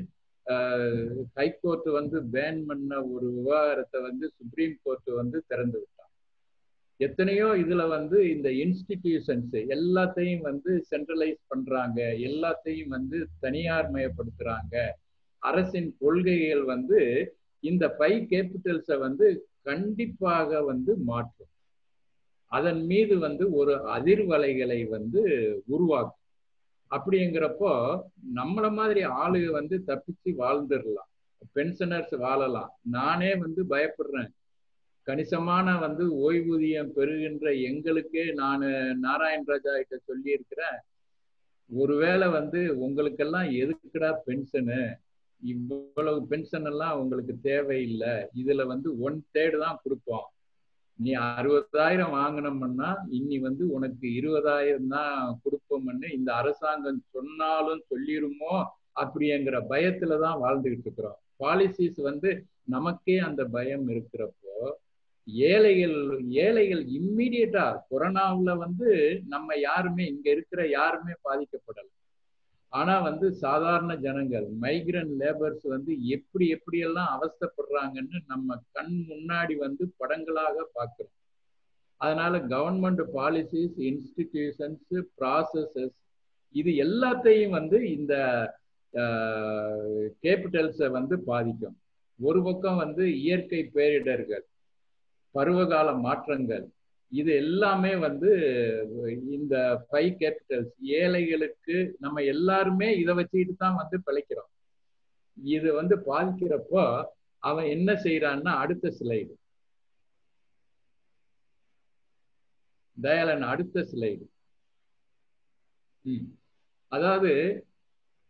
ஹைகோர்ட் வந்து பேன் பண்ண ஒரு விவகாரத்தை வந்து சுப்ரீம் கோர்ட் வந்து திறந்து விட்டாங்க. எத்தனையோ இதுல வந்து இந்த இன்ஸ்டிடியூஷன்ஸ் எல்லாத்தையும் வந்து சென்ட்ரலைஸ் பண்றாங்க, எல்லாத்தையும் வந்து தனியார் மயப்படுத்துறாங்க. அரசின் கொள்கைகள் வந்து இந்த ஃபைவ் கேபிட்டல்ஸை வந்து கண்டிப்பாக வந்து மாற்றும், அதன் மீது வந்து ஒரு அதிர்வலைகளை வந்து உருவாக்கும். அப்படிங்கிறப்போ நம்மள மாதிரி ஆளுக வந்து தப்பிச்சு வாழ்ந்துடலாம், பென்ஷனர்ஸ் வாழலாம். நானே வந்து பயப்படுறேன், கணிசமான வந்து ஓய்வூதியம் பெறுகின்ற எங்களுக்கே நான் நாராயண் ராஜா கிட்ட சொல்லி இருக்கிறேன், ஒருவேளை வந்து உங்களுக்கெல்லாம் எதுக்குடா பென்ஷனு, இவ்வளவு பென்ஷன் எல்லாம் உங்களுக்கு தேவையில்லை, இதுல வந்து ஒன் தேர்டு தான் கொடுப்போம், நீ அறுபதாயிரம் வாங்கினோம்னா இன்னி வந்து உனக்கு இருபதாயிரம் தான் கொடுப்போம்னு இந்த அரசாங்கம் சொன்னாலும் சொல்லிருமோ அப்படிங்கிற பயத்துலதான் வாழ்ந்துகிட்டு இருக்கிறோம். பாலிசிஸ் வந்து நமக்கே அந்த பயம் இருக்கிறப்போ ஏழைகள் ஏழைகள் இம்மீடியட்டா கொரோனாவுல வந்து நம்ம யாருமே இங்க இருக்கிற யாருமே பாதிக்கப்படலை. ஆனா வந்து சாதாரண ஜனங்கள், மைக்ரண்ட் லேபர்ஸ் வந்து எப்படி எப்படியெல்லாம் அவஸ்தைப்படுறாங்கன்னு நம்ம கண் முன்னாடி வந்து படங்களாக பார்க்கிறோம். அதனால கவர்மெண்ட் பாலிசிஸ், இன்ஸ்டிடியூஷன்ஸ், ப்ராசஸஸ் இது எல்லாத்தையும் வந்து இந்த கேபிட்டல்ஸை வந்து பாதிக்கும். ஒரு பக்கம் வந்து இயற்கை பேரிடர்கள், பருவகால மாற்றங்கள், இது எல்லாமே வந்து இந்த ஃபைவ் கேபிட்டல்ஸ் ஏழைகளுக்கு நம்ம எல்லாருமே இதை வச்சுக்கிட்டு தான் வந்து பிழைக்கிறோம். இது வந்து பாதிக்கிறப்போ அவன் என்ன செய்யறான்னா, அடுத்த ஸ்லைடு தயாளன், அடுத்த ஸ்லைடு. ம் அதாவது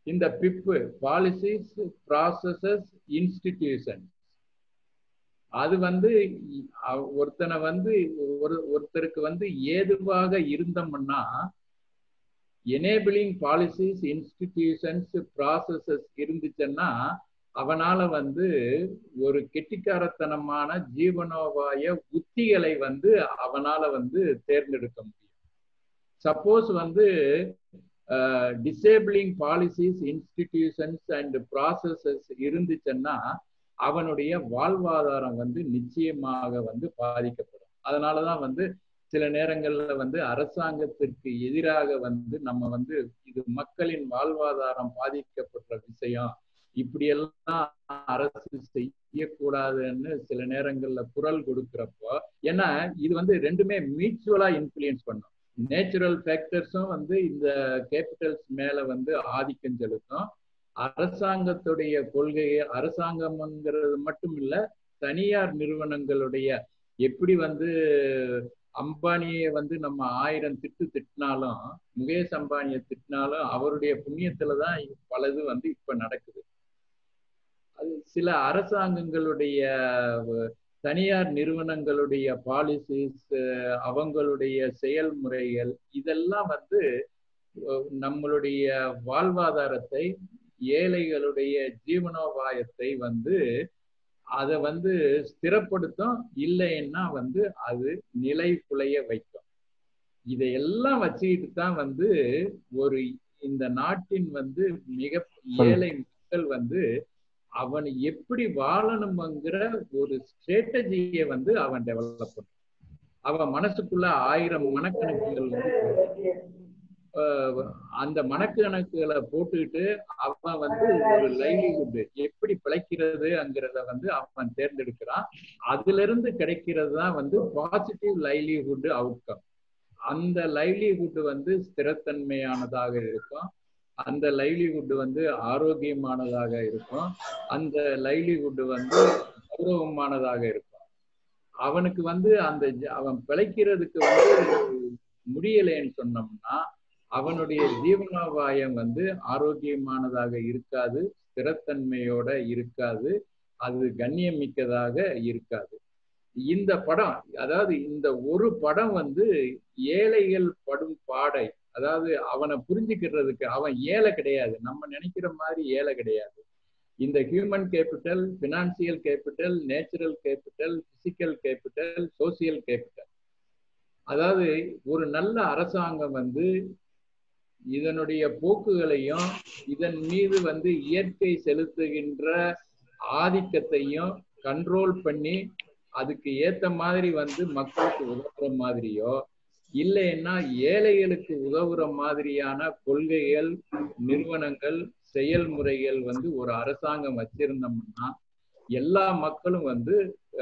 இந்த பிப்பு பாலிசிஸ் ப்ராசஸஸ் இன்ஸ்டிடியூஷன் அது வந்து ஒருத்தனை வந்து ஒரு ஒருத்தருக்கு வந்து ஏதுவாக இருந்தோம்னா எனேபிளிங் பாலிசிஸ் இன்ஸ்டிடியூஷன்ஸ் ப்ராசஸஸ் இருந்துச்சுன்னா அவனால வந்து ஒரு கெட்டிக்காரத்தனமான ஜீவனோபாய உத்திகளை வந்து அவனால வந்து தேர்ந்தெடுக்க முடியும். சப்போஸ் வந்து disabling policies institutions and processes இருந்துச்சுன்னா அவனுடைய வாழ்வாதாரம் வந்து நிச்சயமாக வந்து பாதிக்கப்படும். அதனாலதான் வந்து சில நேரங்கள்ல வந்து அரசாங்கத்திற்கு எதிராக வந்து நம்ம வந்து இது மக்களின் வாழ்வாதாரம் பாதிக்கப்படுற விஷயம், இப்படியெல்லாம் அரசு செய்யக்கூடாதுன்னு சில நேரங்கள்ல குரல் கொடுக்கிறப்போ, ஏன்னா இது வந்து ரெண்டுமே மியூச்சுவலா இன்ஃப்ளூயன்ஸ் பண்ணும். நேச்சுரல் ஃபேக்டர்ஸும் வந்து இந்த கேபிட்டல்ஸ் மேல வந்து ஆதிக்கம் செலுத்தும். அரசாங்கத்துடைய கொள்கையை அரசாங்கம்ங்கிறது மட்டும் இல்ல, தனியார் நிறுவனங்களுடைய எப்படி வந்து அம்பானியை வந்து நம்ம ஆயிரம் திட்டு திட்டினாலும், முகேஷ் அம்பானியை திட்டினாலும் அவருடைய புண்ணியத்துலதான் பலது வந்து இப்ப நடக்குது. அது சில அரசாங்கங்களுடைய தனியார் நிறுவனங்களுடைய பாலிசிஸ், அவங்களுடைய செயல்முறைகள் இதெல்லாம் வந்து நம்மளுடைய வாழ்வாதாரத்தை, ஏழைகளுடைய ஜீவனோபாயத்தை வந்து அதை வந்து ஸ்திரப்படுத்தும், இல்லைன்னா வந்து அது நிலை குலைய வைக்கும். இதையெல்லாம் வச்சுக்கிட்டு தான் வந்து ஒரு இந்த நாட்டின் வந்து மிக ஏழை மக்கள் வந்து அவன் எப்படி வாழணுங்கிற ஒரு ஸ்ட்ராட்டஜியை வந்து அவன் டெவலப் பண்ணும். அவன் மனசுக்குள்ள ஆயிரம் மனக்கணக்குகள் வந்து அந்த மனக்கணக்குகளை போட்டுக்கிட்டு அவன் வந்து ஒரு லைவ்லிஹுட் எப்படி பிழைக்கிறதுங்கிறத வந்து அவன் தேர்ந்தெடுக்கிறான். அதுல இருந்து கிடைக்கிறது தான் வந்து பாசிட்டிவ் லைவ்லிஹுட் அவுட்கம். அந்த லைவ்லிஹுட் வந்து ஸ்திரத்தன்மையானதாக இருக்கும், அந்த லைவ்லிஹுட் வந்து ஆரோக்கியமானதாக இருக்கும், அந்த லைவ்லிஹுட் வந்து கௌரவமானதாக இருக்கும். அவனுக்கு வந்து அந்த அவன் பிழைக்கிறதுக்கு வந்து முடியலைன்னு சொன்னோம்னா அவனுடைய ஜீவனோபாயம் வந்து ஆரோக்கியமானதாக இருக்காது, ஸ்திரத்தன்மையோட இருக்காது, அது கண்ணியமிக்கதாக இருக்காது. இந்த படம், அதாவது இந்த ஒரு படம் வந்து ஏழைகள் படும் பாடை, அதாவது அவனை புரிஞ்சுக்கிறதுக்கு, அவன் ஏழை கிடையாது, நம்ம நினைக்கிற மாதிரி ஏழை கிடையாது. இந்த human capital, financial capital, natural capital, physical capital, social capital. அதாவது ஒரு நல்ல அரசாங்கம் வந்து இதனுடைய போக்குகளையும் இதன் மீது வந்து இயற்கை செலுத்துகின்ற ஆதிக்கத்தையும் கண்ட்ரோல் பண்ணி அதுக்கு ஏத்த மாதிரி வந்து மக்களுக்கு உதவுற மாதிரியோ, இல்லைன்னா ஏழைகளுக்கு உதவுற மாதிரியான கொள்கைகள், நிறுவனங்கள், செயல்முறைகள் வந்து ஒரு அரசாங்கம் வச்சிருந்தோம்னா எல்லா மக்களும் வந்து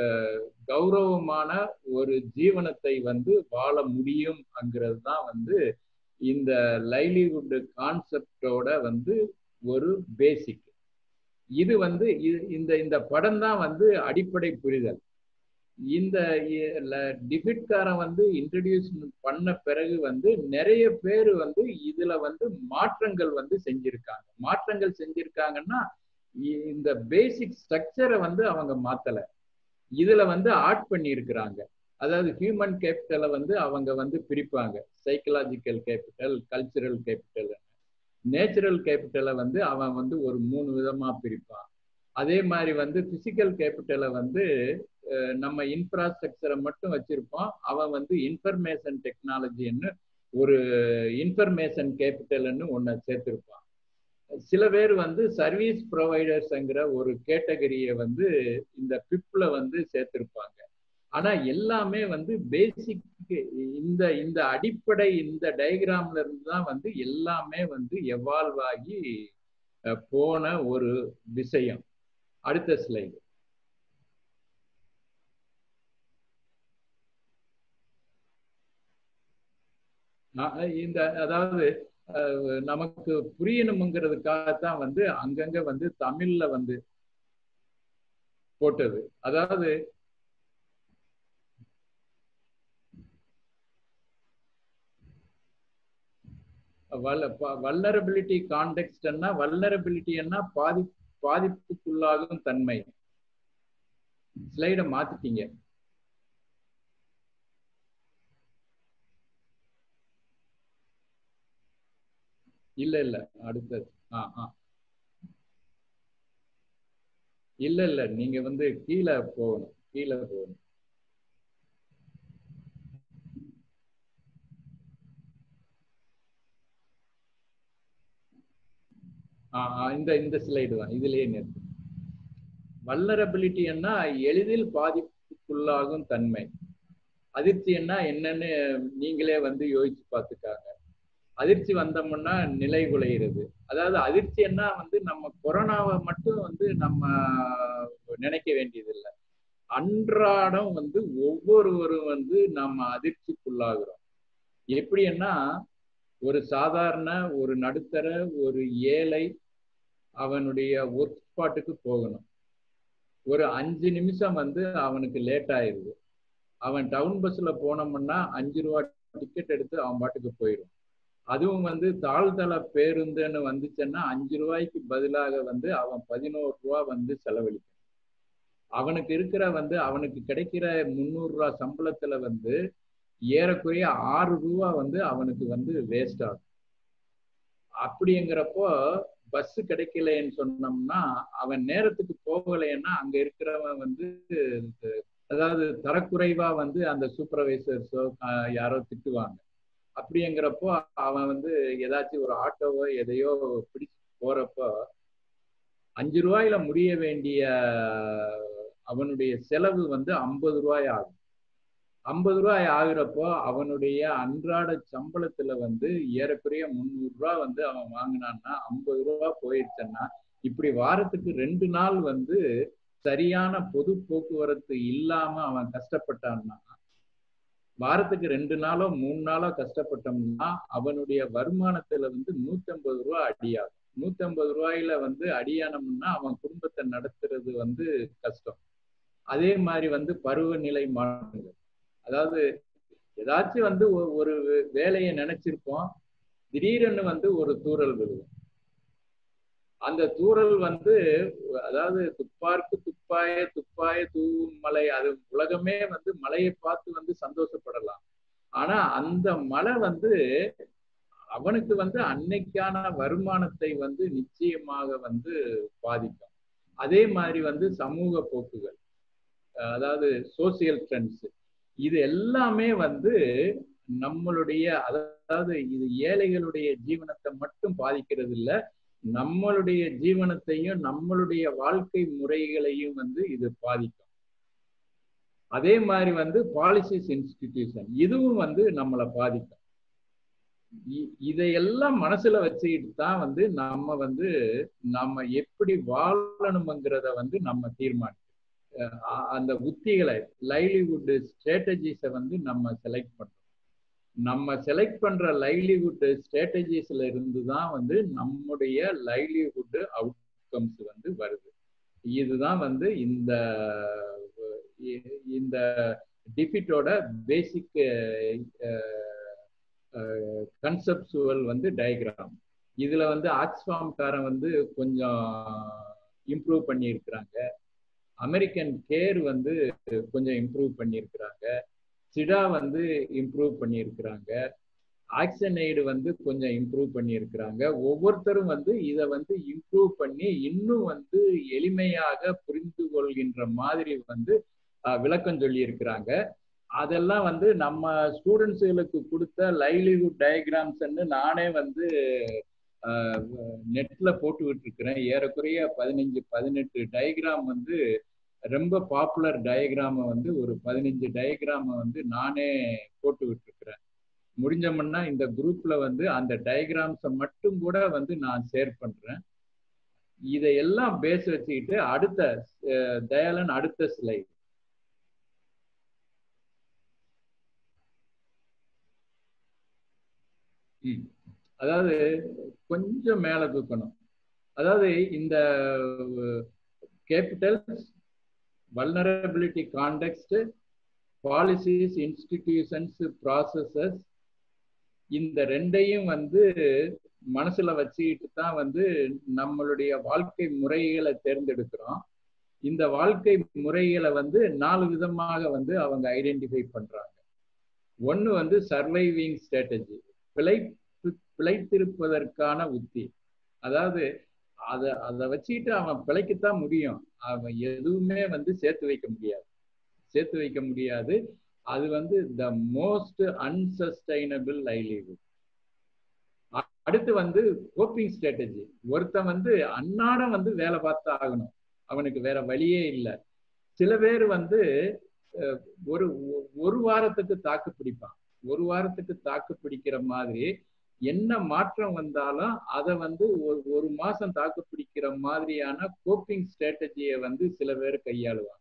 கௌரவமான ஒரு ஜீவனத்தை வந்து வாழ முடியும் அங்கிறது தான் வந்து இந்த லைவ்லிஹுட் கான்செப்டோட வந்து ஒரு பேசிக். இது வந்து இந்த இந்த படம் தான் வந்து அடிப்படை புரிதல். இந்த டிஃபிட்காரன் வந்து இன்ட்ரடியூஸ் பண்ண பிறகு வந்து நிறைய பேர் வந்து இதுல வந்து மாற்றங்கள் வந்து செஞ்சிருக்காங்க. மாற்றங்கள் செஞ்சிருக்காங்கன்னா இந்த பேசிக் ஸ்ட்ரக்சரை வந்து அவங்க மாத்தல, இதுல வந்து ஆட் பண்ணி இருக்கிறாங்க. அதாவது ஹியூமன் கேபிட்டலை வந்து அவங்க வந்து பிரிப்பாங்க, psychological capital, cultural capital. Natural கேபிட்டலை வந்து அவன் வந்து ஒரு மூணு விதமா பிரிப்பான். அதே மாதிரி வந்து பிசிக்கல் கேபிட்டலை வந்து நம்ம இன்ஃப்ராஸ்ட்ரக்சரை மட்டும் வச்சிருப்போம், அவன் வந்து இன்ஃபர்மேஷன் டெக்னாலஜின்னு ஒரு இன்ஃபர்மேஷன் கேபிட்டல்னு ஒன்றை சேர்த்திருப்பான். சில பேர் வந்து சர்வீஸ் ப்ரொவைடர்ஸ்ங்கிற ஒரு கேட்டகரியை வந்து இந்த பிப்ல வந்து சேர்த்திருப்பாங்க. ஆனா எல்லாமே வந்து பேசிக் இந்த இந்த அடிப்படை இந்த டயக்ராம்ல இருந்து தான் வந்து எல்லாமே வந்து எவால்வ் ஆகி போன ஒரு விஷயம். அடுத்த ஸ்லைடு. இந்த அதாவது நமக்கு புரியணுங்கிறதுக்காகத்தான் வந்து அங்கங்க வந்து தமிழ்ல வந்து போட்டது. அதாவது வல்னரபிலிட்டி கான்டெக்ஸ்ட்னா வல்னரபிலிட்டின்னா பாதி பாதிப்புக்குள்ளாகும் தன்மை. ஸ்லைட மாத்திட்டீங்க. இல்ல இல்ல அடுத்தது. ஆ ஆ இல்ல இல்ல நீங்க வந்து கீழே போகணும், கீழே போகணும். இந்த இந்த ஸ்லைடு தான், இதுலயே நிறுத்து. வல்னரபிலிட்டின்னா எளிதில் பாதிப்புக்குள்ளாகும் தன்மை. அதிர்ச்சி என்ன என்னன்னு நீங்களே வந்து யோசிச்சு பார்த்துக்காங்க. அதிர்ச்சி வந்தோம்னா நிலை குலைகிறது. அதாவது அதிர்ச்சி என்ன வந்து நம்ம கொரோனாவை மட்டும் வந்து நம்ம நினைக்க வேண்டியதில்லை. அன்றாடம் வந்து ஒவ்வொருவரும் வந்து நம்ம அதிர்ச்சிக்குள்ளாகிறோம். எப்படின்னா ஒரு சாதாரண ஒரு நடுத்தர ஒரு ஏழை அவனுடைய ஒர்க் ஸ்பாட்டுக்கு போகணும். ஒரு அஞ்சு நிமிஷம் வந்து அவனுக்கு லேட் ஆயிருது. அவன் டவுன் பஸ்ல போனோம்னா அஞ்சு ரூபா டிக்கெட் எடுத்து அவன் பாட்டுக்கு போயிடும். அதுவும் வந்து தாழ்தள பேருந்துன்னு வந்துச்சுன்னா அஞ்சு ரூபாய்க்கு பதிலாக வந்து அவன் பதினோரு ரூபா வந்து செலவழிக்கும். அவனுக்கு இருக்கிற வந்து அவனுக்கு கிடைக்கிற முந்நூறு ரூபா சம்பளத்துல வந்து ஏறக்குறைய ஆறு ரூபா வந்து அவனுக்கு வந்து வேஸ்ட் ஆகும். அப்படிங்கிறப்போ பஸ் கிடைக்கலன்னு சொன்னோம்னா அவன் நேரத்துக்கு போகலைன்னா அங்க இருக்கிறவன் வந்து அதாவது தரக்குறைவா வந்து அந்த சூப்பர்வைசர்ஸோ யாரோ திட்டுவாங்க. அப்படிங்கிறப்போ அவன் வந்து ஏதாச்சும் ஒரு ஆட்டோவோ எதையோ பிடிச்சு போறப்போ அஞ்சு ரூபாயில முடிய வேண்டிய அவனுடைய செலவு வந்து ஐம்பது ரூபாய் ஆகும். ஐம்பது ரூபாய் ஆகுறப்போ அவனுடைய அன்றாட சம்பளத்துல வந்து ஏறக்குறைய முந்நூறு ரூபாய் வந்து அவன் வாங்கினான்னா ஐம்பது ரூபாய் போயிடுச்சுன்னா இப்படி வாரத்துக்கு ரெண்டு நாள் வந்து சரியான பொது போக்குவரத்து இல்லாம அவன் கஷ்டப்பட்டான்னா, வாரத்துக்கு ரெண்டு நாளோ மூணு நாளோ கஷ்டப்பட்டோம்னா அவனுடைய வருமானத்துல வந்து நூத்தி ஐம்பது ரூபாய் அடியாகும். நூத்தி ஐம்பது ரூபாயில வந்து அடியானம்னா அவன் குடும்பத்தை நடத்துறது வந்து கஷ்டம். அதே மாதிரி வந்து பருவநிலை மாற்றங்கள், அதாவது ஏதாச்சும் வந்து ஒரு வேலையை நினைச்சிருப்போம், திடீரென்னு வந்து ஒரு தூறல் விழுகும். அந்த தூறல் வந்து அதாவது துப்பார்க்கு துப்பாய துப்பாய தூவும் மலை, அது உலகமே வந்து மலையை பார்த்து வந்து சந்தோஷப்படலாம். ஆனா அந்த மலை வந்து அவனுக்கு வந்து அன்னைக்கான வருமானத்தை வந்து நிச்சயமாக வந்து பாதிக்கும். அதே மாதிரி வந்து சமூக போக்குகள், அதாவது சோசியல் ட்ரெண்ட்ஸ், இது எல்லாமே வந்து நம்மளுடைய அதாவது இது ஏழைகளுடைய ஜீவனத்தை மட்டும் பாதிக்கிறது இல்லை, நம்மளுடைய ஜீவனத்தையும் நம்மளுடைய வாழ்க்கை முறைகளையும் வந்து இது பாதிக்கும். அதே மாதிரி வந்து பாலிசிஸ் இன்ஸ்டிடியூஷன் இதுவும் வந்து நம்மளை பாதிக்கும். இதையெல்லாம் மனசுல வச்சுக்கிட்டு தான் வந்து நம்ம வந்து நம்ம எப்படி வாழணுங்கிறத வந்து நம்ம தீர்மானிக்கணும். அந்த உத்திகளை லைவ்லிஹுட் ஸ்ட்ராட்டஜிஸை வந்து நம்ம செலக்ட் பண்றோம். நம்ம செலக்ட் பண்ற லைவ்லிஹுட் ஸ்ட்ராட்டஜிஸ்ல இருந்து தான் வந்து நம்முடைய லைவ்லிஹுட் அவுட்கம்ஸ் வந்து வருது. இதுதான் வந்து இந்த இந்த டிஃபிட்டோட பேசிக் கன்செப்சுவல் வந்து டயக்ராம். இதுல வந்து ஆக்ஸ்ஃபார்ம் காரன் வந்து கொஞ்சம் இம்ப்ரூவ் பண்ணியிருக்கிறாங்க, அமெரிக்கன் கேர் வந்து கொஞ்சம் இம்ப்ரூவ் பண்ணியிருக்கிறாங்க, சிடா வந்து இம்ப்ரூவ் பண்ணியிருக்கிறாங்க, ஆக்சனைடு வந்து கொஞ்சம் இம்ப்ரூவ் பண்ணியிருக்கிறாங்க. ஒவ்வொருத்தரும் வந்து இதை வந்து இம்ப்ரூவ் பண்ணி இன்னும் வந்து எளிமையாக புரிந்து கொள்கின்ற மாதிரி வந்து விளக்கம் சொல்லி இருக்கிறாங்க. அதெல்லாம் வந்து நம்ம ஸ்டூடெண்ட்ஸுகளுக்கு கொடுத்த லைவ்லிஹுட் டயக்ராம்ஸ்ன்னு நானே வந்து நெட்ல போட்டுக்கிட்டு இருக்கிறேன். ஏறக்குறைய பதினஞ்சு பதினெட்டு டயக்ராம் வந்து ரொம்ப பாப்புலர் டயக்ராம வந்து ஒரு பதினஞ்சு டயக்ராம வந்து நானே போட்டுக்கிட்டு இருக்கிறேன். முடிஞ்சோம்னா இந்த குரூப்ல வந்து அந்த டயக்ராம்ஸை மட்டும் கூட வந்து நான் ஷேர் பண்றேன். இதையெல்லாம் பேச வச்சுக்கிட்டு அடுத்த தயாளன் அடுத்த ஸ்லைட். ம் அதாவது கொஞ்சம் மேல தூக்கணும். அதாவது இந்த capitals, vulnerability context, policies, institutions, processes, இந்த ரெண்டையும் வந்து மனசுல வச்சுக்கிட்டு தான் வந்து நம்மளுடைய வாழ்க்கை முறைகளை தேர்ந்தெடுக்கிறோம். இந்த வாழ்க்கை முறைகளை வந்து நாலு விதமாக வந்து அவங்க ஐடென்டிஃபை பண்றாங்க. ஒன்று வந்து சர்வைவிங் ஸ்ட்ராட்டஜி, பிழை பிழைத்திருப்பதற்கான உத்தி. அதாவது அதை அதை வச்சுக்கிட்டு அவன் பிழைக்கத்தான் முடியும், அவன் எதுவுமே வந்து சேர்த்து வைக்க முடியாது சேர்த்து வைக்க முடியாது அது வந்து த மோஸ்ட் அன்சஸ்டைனபிள் லைவ்லிஹுட். அடுத்து வந்து கோப்பிங் ஸ்ட்ராட்டஜி. ஒருத்தன் வந்து அன்னாடம் வந்து வேலை பார்த்து ஆகணும், அவனுக்கு வேற வழியே இல்லை. சில பேர் வந்து ஒரு ஒரு வாரத்துக்கு தாக்கு பிடிப்பான். ஒரு வாரத்துக்கு தாக்கு பிடிக்கிற மாதிரி என்ன மாற்றம் வந்தாலும் அதை வந்து ஒரு ஒரு மாசம் தாக்கு பிடிக்கிற மாதிரியான கோப்பிங் ஸ்ட்ராட்டஜியை வந்து சில பேர் கையாளுவாங்க.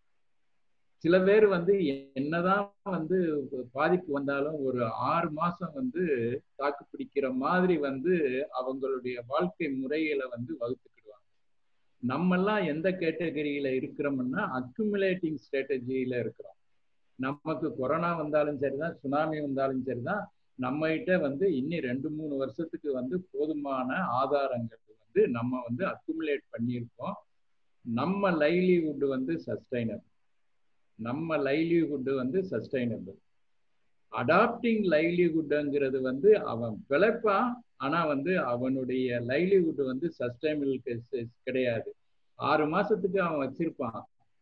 சில பேர் வந்து என்னதான் வந்து பாதிப்பு வந்தாலும் ஒரு ஆறு மாசம் வந்து தாக்கு பிடிக்கிற மாதிரி வந்து அவங்களுடைய வாழ்க்கை முறைகளை வந்து வகுத்துக்கிடுவாங்க. நம்மெல்லாம் எந்த கேட்டகரியில இருக்கிறோம்னா அக்குமுலேட்டிங் ஸ்ட்ராட்டஜியில இருக்கிறோம். நமக்கு கொரோனா வந்தாலும் சரிதான், சுனாமி வந்தாலும் சரிதான், நம்ம கிட்ட வந்து இன்னி ரெண்டு மூணு வருஷத்துக்கு வந்து போதுமான ஆதாரங்கள் வந்து நம்ம வந்து அக்குமுலேட் பண்ணியிருக்கோம். நம்ம லைவ்லிஹுட் வந்து சஸ்டைனபிள் நம்ம லைவ்லிஹுட் வந்து சஸ்டைனபிள். அடாப்டிங் லைவ்லிஹுட்ங்கிறது வந்து அவன் பிழைப்பான், ஆனா வந்து அவனுடைய லைவ்லிஹுட் வந்து சஸ்டைனபிள் கிடையாது. ஆறு மாசத்துக்கு அவன் வச்சிருப்பான்,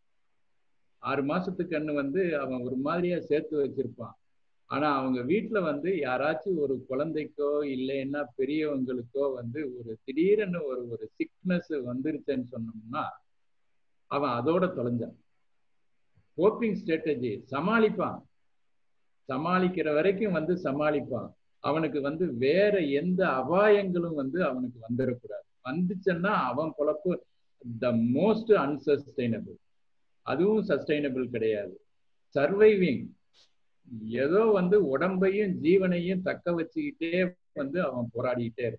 ஆறு மாசத்துக்கு வந்து அவன் ஒரு மாதிரியா சேர்த்து வச்சிருப்பான். ஆனா அவங்க வீட்டுல வந்து யாராச்சும் ஒரு குழந்தைக்கோ இல்லைன்னா பெரியவங்களுக்கோ வந்து ஒரு திடீரென்னு ஒரு ஒரு சிக்னஸ் வந்துருச்சுன்னு சொன்னோம்னா அவன் அதோட தொலைஞ்சான். கோப்பிங் ஸ்ட்ராட்டஜி சமாளிப்பான், சமாளிக்கிற வரைக்கும் வந்து சமாளிப்பான். அவனுக்கு வந்து வேற எந்த அபாயங்களும் வந்து அவனுக்கு வந்துடக்கூடாது. வந்துச்சுன்னா அவன் பொழப்பு த மோஸ்ட் அன்சஸ்டைனபிள், அதுவும் சஸ்டைனபிள் கிடையாது. சர்வைவிங், ஏதோ வந்து உடம்பையும் ஜீவனையும் தக்க வச்சுக்கிட்டே வந்து அவன் போராடிக்கிட்டே இருப்பான்.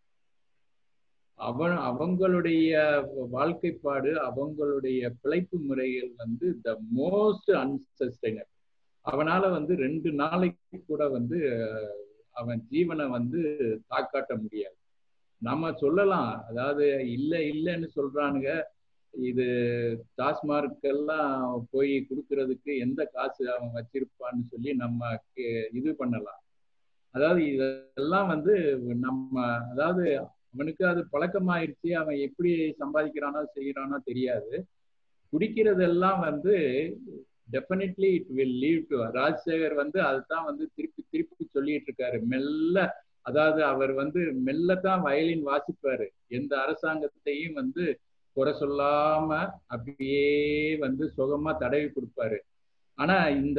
அவன் அவங்களுடைய வாழ்க்கைப்பாடு, அவங்களுடைய பிழைப்பு முறைகள் வந்து த மோஸ்ட் அன்சஸ்டைனபிள். அவனால வந்து ரெண்டு நாளைக்கு கூட வந்து அவன் ஜீவனை வந்து தாக்காட்ட முடியாது. நம்ம சொல்லலாம், அதாவது இல்லை இல்லைன்னு சொல்றானுங்க, இது டாஸ்மார்க் எல்லாம் போய் கொடுக்கறதுக்கு எந்த காசு அவன் வச்சிருப்பான்னு சொல்லி நம்ம இது பண்ணலாம். அதாவது இதெல்லாம் வந்து நம்ம, அதாவது அவனுக்கு அது பழக்கமாயிருச்சு, அவன் எப்படி சம்பாதிக்கிறானோ செய்யறானோ தெரியாது. குடிக்கிறதெல்லாம் வந்து definitely it will lead to, Rajasekar வந்து அதுதான் வந்து திருப்பி திருப்பி சொல்லிட்டு இருக்காரு மெல்ல. அதாவது அவர் வந்து மெல்லத்தான் வயலின் வாசிப்பாரு, எந்த அரசாங்கத்தையும் வந்து குறை சொல்லாம அப்படியே வந்து சுகமா தடவி கொடுப்பாரு. ஆனா இந்த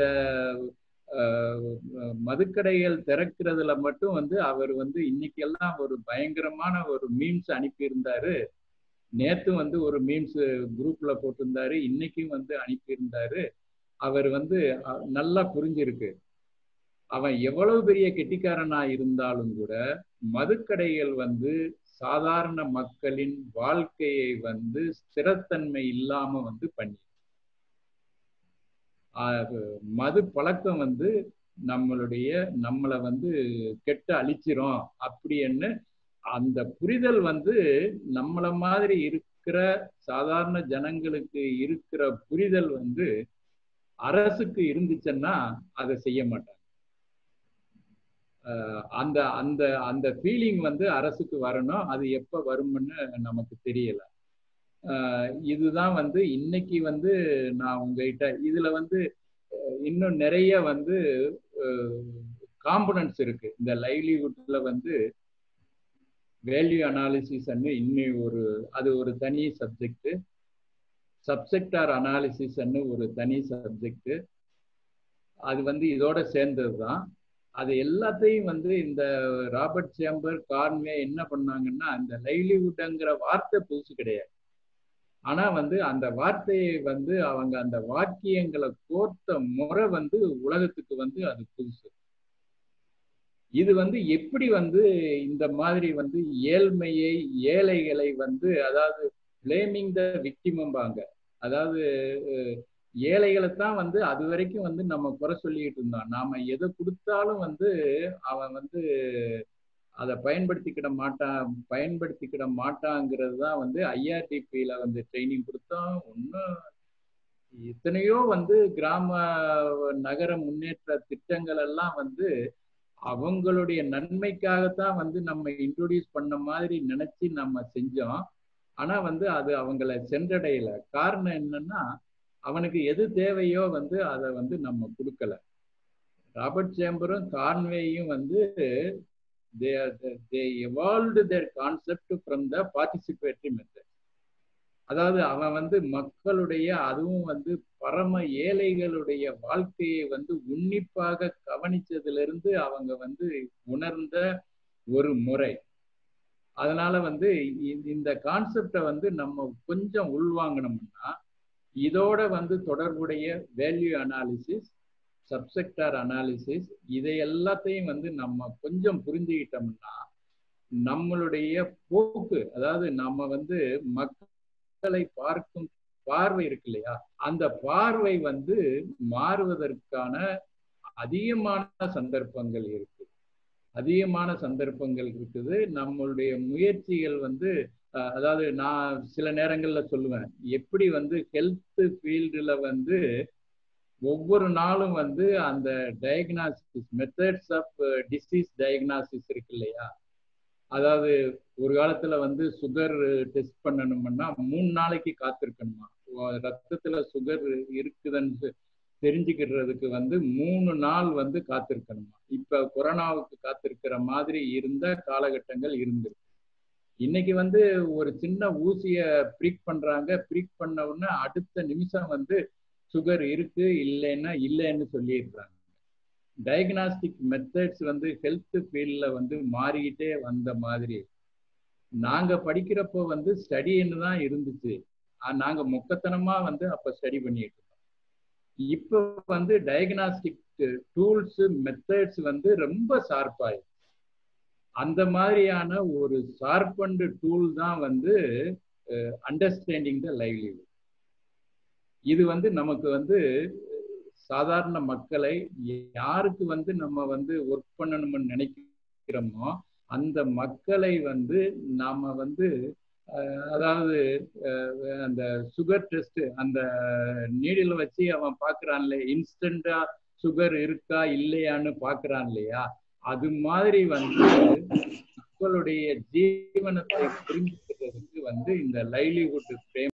மதுக்கடைகள் திறக்கிறதுல மட்டும் வந்து அவர் வந்து இன்னைக்கெல்லாம் ஒரு பயங்கரமான ஒரு மீம்ஸ் அனுப்பியிருந்தாரு. நேத்து வந்து ஒரு மீம்ஸ் குரூப்ல போட்டிருந்தாரு, இன்னைக்கும் வந்து அனுப்பியிருந்தாரு. அவர் வந்து நல்லா புரிஞ்சிருக்கு, அவன் எவ்வளவு பெரிய கெட்டிக்காரனா இருந்தாலும் கூட மதுக்கடைகள் வந்து சாதாரண மக்களின் வாழ்க்கையை வந்து ஸ்திரத்தன்மை இல்லாம வந்து பண்ணி, மது பழக்கம் வந்து நம்மளுடைய நம்மளை வந்து கெட்ட அழிச்சிரும் அப்படின்னு அந்த புரிதல் வந்து நம்மள மாதிரி இருக்கிற சாதாரண ஜனங்களுக்கு இருக்கிற புரிதல் வந்து அரசுக்கு இருந்துச்சுன்னா அதை செய்ய மாட்டாங்க. அந்த அந்த அந்த ஃபீலிங் வந்து அரசுக்கு வரணும். அது எப்ப வரும்னு நமக்கு தெரியல. இதுதான் வந்து இன்னைக்கு வந்து நான் உங்ககிட்ட இதுல வந்து இன்னும் நிறைய வந்து காம்பனன்ட்ஸ் இருக்கு. இந்த லைவ்லிஹுட்ல வந்து வேல்யூ அனாலிசிஸ் இன்னும் ஒரு அது ஒரு தனி சப்ஜெக்ட், சப்செக்டார் அனாலிசிஸ் ஒரு தனி சப்ஜெக்ட். அது வந்து இதோட சேர்ந்தது தான். அது எல்லாத்தையும் வந்து இந்த ராபர்ட் சேம்பர், கார்ன்வே என்ன பண்ணாங்கன்னா, அந்த லைவ்லிஹுட்ங்கிற வார்த்தை புதுசு கிடையாது. ஆனா வந்து அந்த வார்த்தையை வந்து அவங்க அந்த வாக்கியங்களை கோர்த்த முறை வந்து உலகத்துக்கு வந்து அது புதுசு. இது வந்து எப்படி வந்து இந்த மாதிரி வந்து ஏழ்மையை, ஏழைகளை வந்து, அதாவது பிளேமிங் த விக்டிம்பாங்க, அதாவது ஏழைகளை தான் வந்து அது வரைக்கும் வந்து நம்ம குறை சொல்லிட்டு இருந்தோம். நாம எதை கொடுத்தாலும் வந்து அவன் வந்து அதை பயன்படுத்திக்கிட மாட்டான் பயன்படுத்திக்கிட மாட்டாங்கிறது தான் வந்து ஐஆர்டிபியில வந்து ட்ரைனிங் கொடுத்தோம். ஒன்றும் எத்தனையோ வந்து கிராம நகர முன்னேற்ற திட்டங்கள் எல்லாம் வந்து அவங்களுடைய நன்மைக்காகத்தான் வந்து நம்ம இன்ட்ரோடியூஸ் பண்ண மாதிரி நினைச்சு நம்ம செஞ்சோம். ஆனா வந்து அது அவங்கள சென்றடையல. காரணம் என்னன்னா, அவனுக்கு எது தேவையோ வந்து அதை வந்து நம்ம கொடுக்கல. ராபர்ட் சேம்பரும் கான்வேயும் வந்து they they evolved their concept from the participatory method. அதாவது அவன் வந்து மக்களுடைய அதுவும் வந்து பரம ஏழைகளுடைய வாழ்க்கையை வந்து உன்னிப்பாக கவனிச்சதுல இருந்து அவங்க வந்து உணர்ந்த ஒரு முறை. அதனால வந்து இந்த கான்செப்டை வந்து நம்ம கொஞ்சம் உள்வாங்கணும்னா, இதோட வந்து தொடர்புடைய வேல்யூ அனாலிசிஸ், சப்செக்டார் அனாலிசிஸ், இதை எல்லாத்தையும் வந்து நம்ம கொஞ்சம் புரிஞ்சுக்கிட்டோம்னா நம்மளுடைய போக்கு, அதாவது நம்ம வந்து மக்களை பார்க்கும் பார்வை இருக்கு இல்லையா, அந்த பார்வை வந்து மாறுவதற்கான அதிகமான சந்தர்ப்பங்கள் இருக்கு அதிகமான சந்தர்ப்பங்கள் இருக்குது. நம்மளுடைய முயற்சிகள் வந்து அதாவது நான் சில நேரங்கள்ல சொல்லுவேன், எப்படி வந்து ஹெல்த் ஃபீல்டுல வந்து ஒவ்வொரு நாளும் வந்து அந்த diagnosis methods of disease diagnosis இருக்கு இல்லையா, அதாவது ஒரு காலத்துல வந்து சுகர் டெஸ்ட் பண்ணணும்னா மூணு நாளைக்கு காத்திருக்கணுமா, ரத்தத்துல சுகர் இருக்குதுன்னு தெரிஞ்சுக்கிறதுக்கு வந்து மூணு நாள் வந்து காத்திருக்கணுமா. இப்ப கொரோனாவுக்கு காத்திருக்கிற மாதிரி இருந்த காலகட்டங்கள் இருந்திருக்கு. இன்னைக்கு வந்து ஒரு சின்ன ஊசிய ப்ரீக் பண்றாங்க, ப்ரீக் பண்ண உடனே அடுத்த நிமிஷம் வந்து சுகர் இருக்கு இல்லைன்னா இல்லைன்னு சொல்லிடுறாங்க. டயக்னாஸ்டிக் மெத்தட்ஸ் வந்து ஹெல்த் ஃபீல்ட்ல வந்து மாறிக்கிட்டே வந்த மாதிரி. நாங்க படிக்கிறப்போ வந்து ஸ்டடின்னு தான் இருந்துச்சு, நாங்க மொக்கத்தனமா வந்து அப்ப ஸ்டடி பண்ணிட்டு இருக்கோம். இப்போ வந்து டயக்னாஸ்டிக் டூல்ஸ் மெத்தட்ஸ் வந்து ரொம்ப ஷார்ப்பாயிருக்கு. அந்த மாதிரியான ஒரு ஷார்பன்டு டூல் தான் வந்து அண்டர்ஸ்டாண்டிங் த லைவ்லிஹுட். இது வந்து நமக்கு வந்து சாதாரண மக்களை யாருக்கு வந்து நம்ம வந்து ஒர்க் பண்ணணும்னு நினைக்கிறோமோ அந்த மக்களை வந்து நாம வந்து அதாவது அந்த சுகர் டெஸ்ட் அந்த நீடில் வச்சு அவன் பார்க்குறான்ல, இன்ஸ்டண்டா சுகர் இருக்கா இல்லையான்னு பார்க்குறான் இல்லையா, அது மாதிரி வந்து மக்களுடைய ஜீவனத்தை புரிஞ்சுக்கிறதுக்கு வந்து இந்த லைவ்லிஹுட் ஃப்ரேம்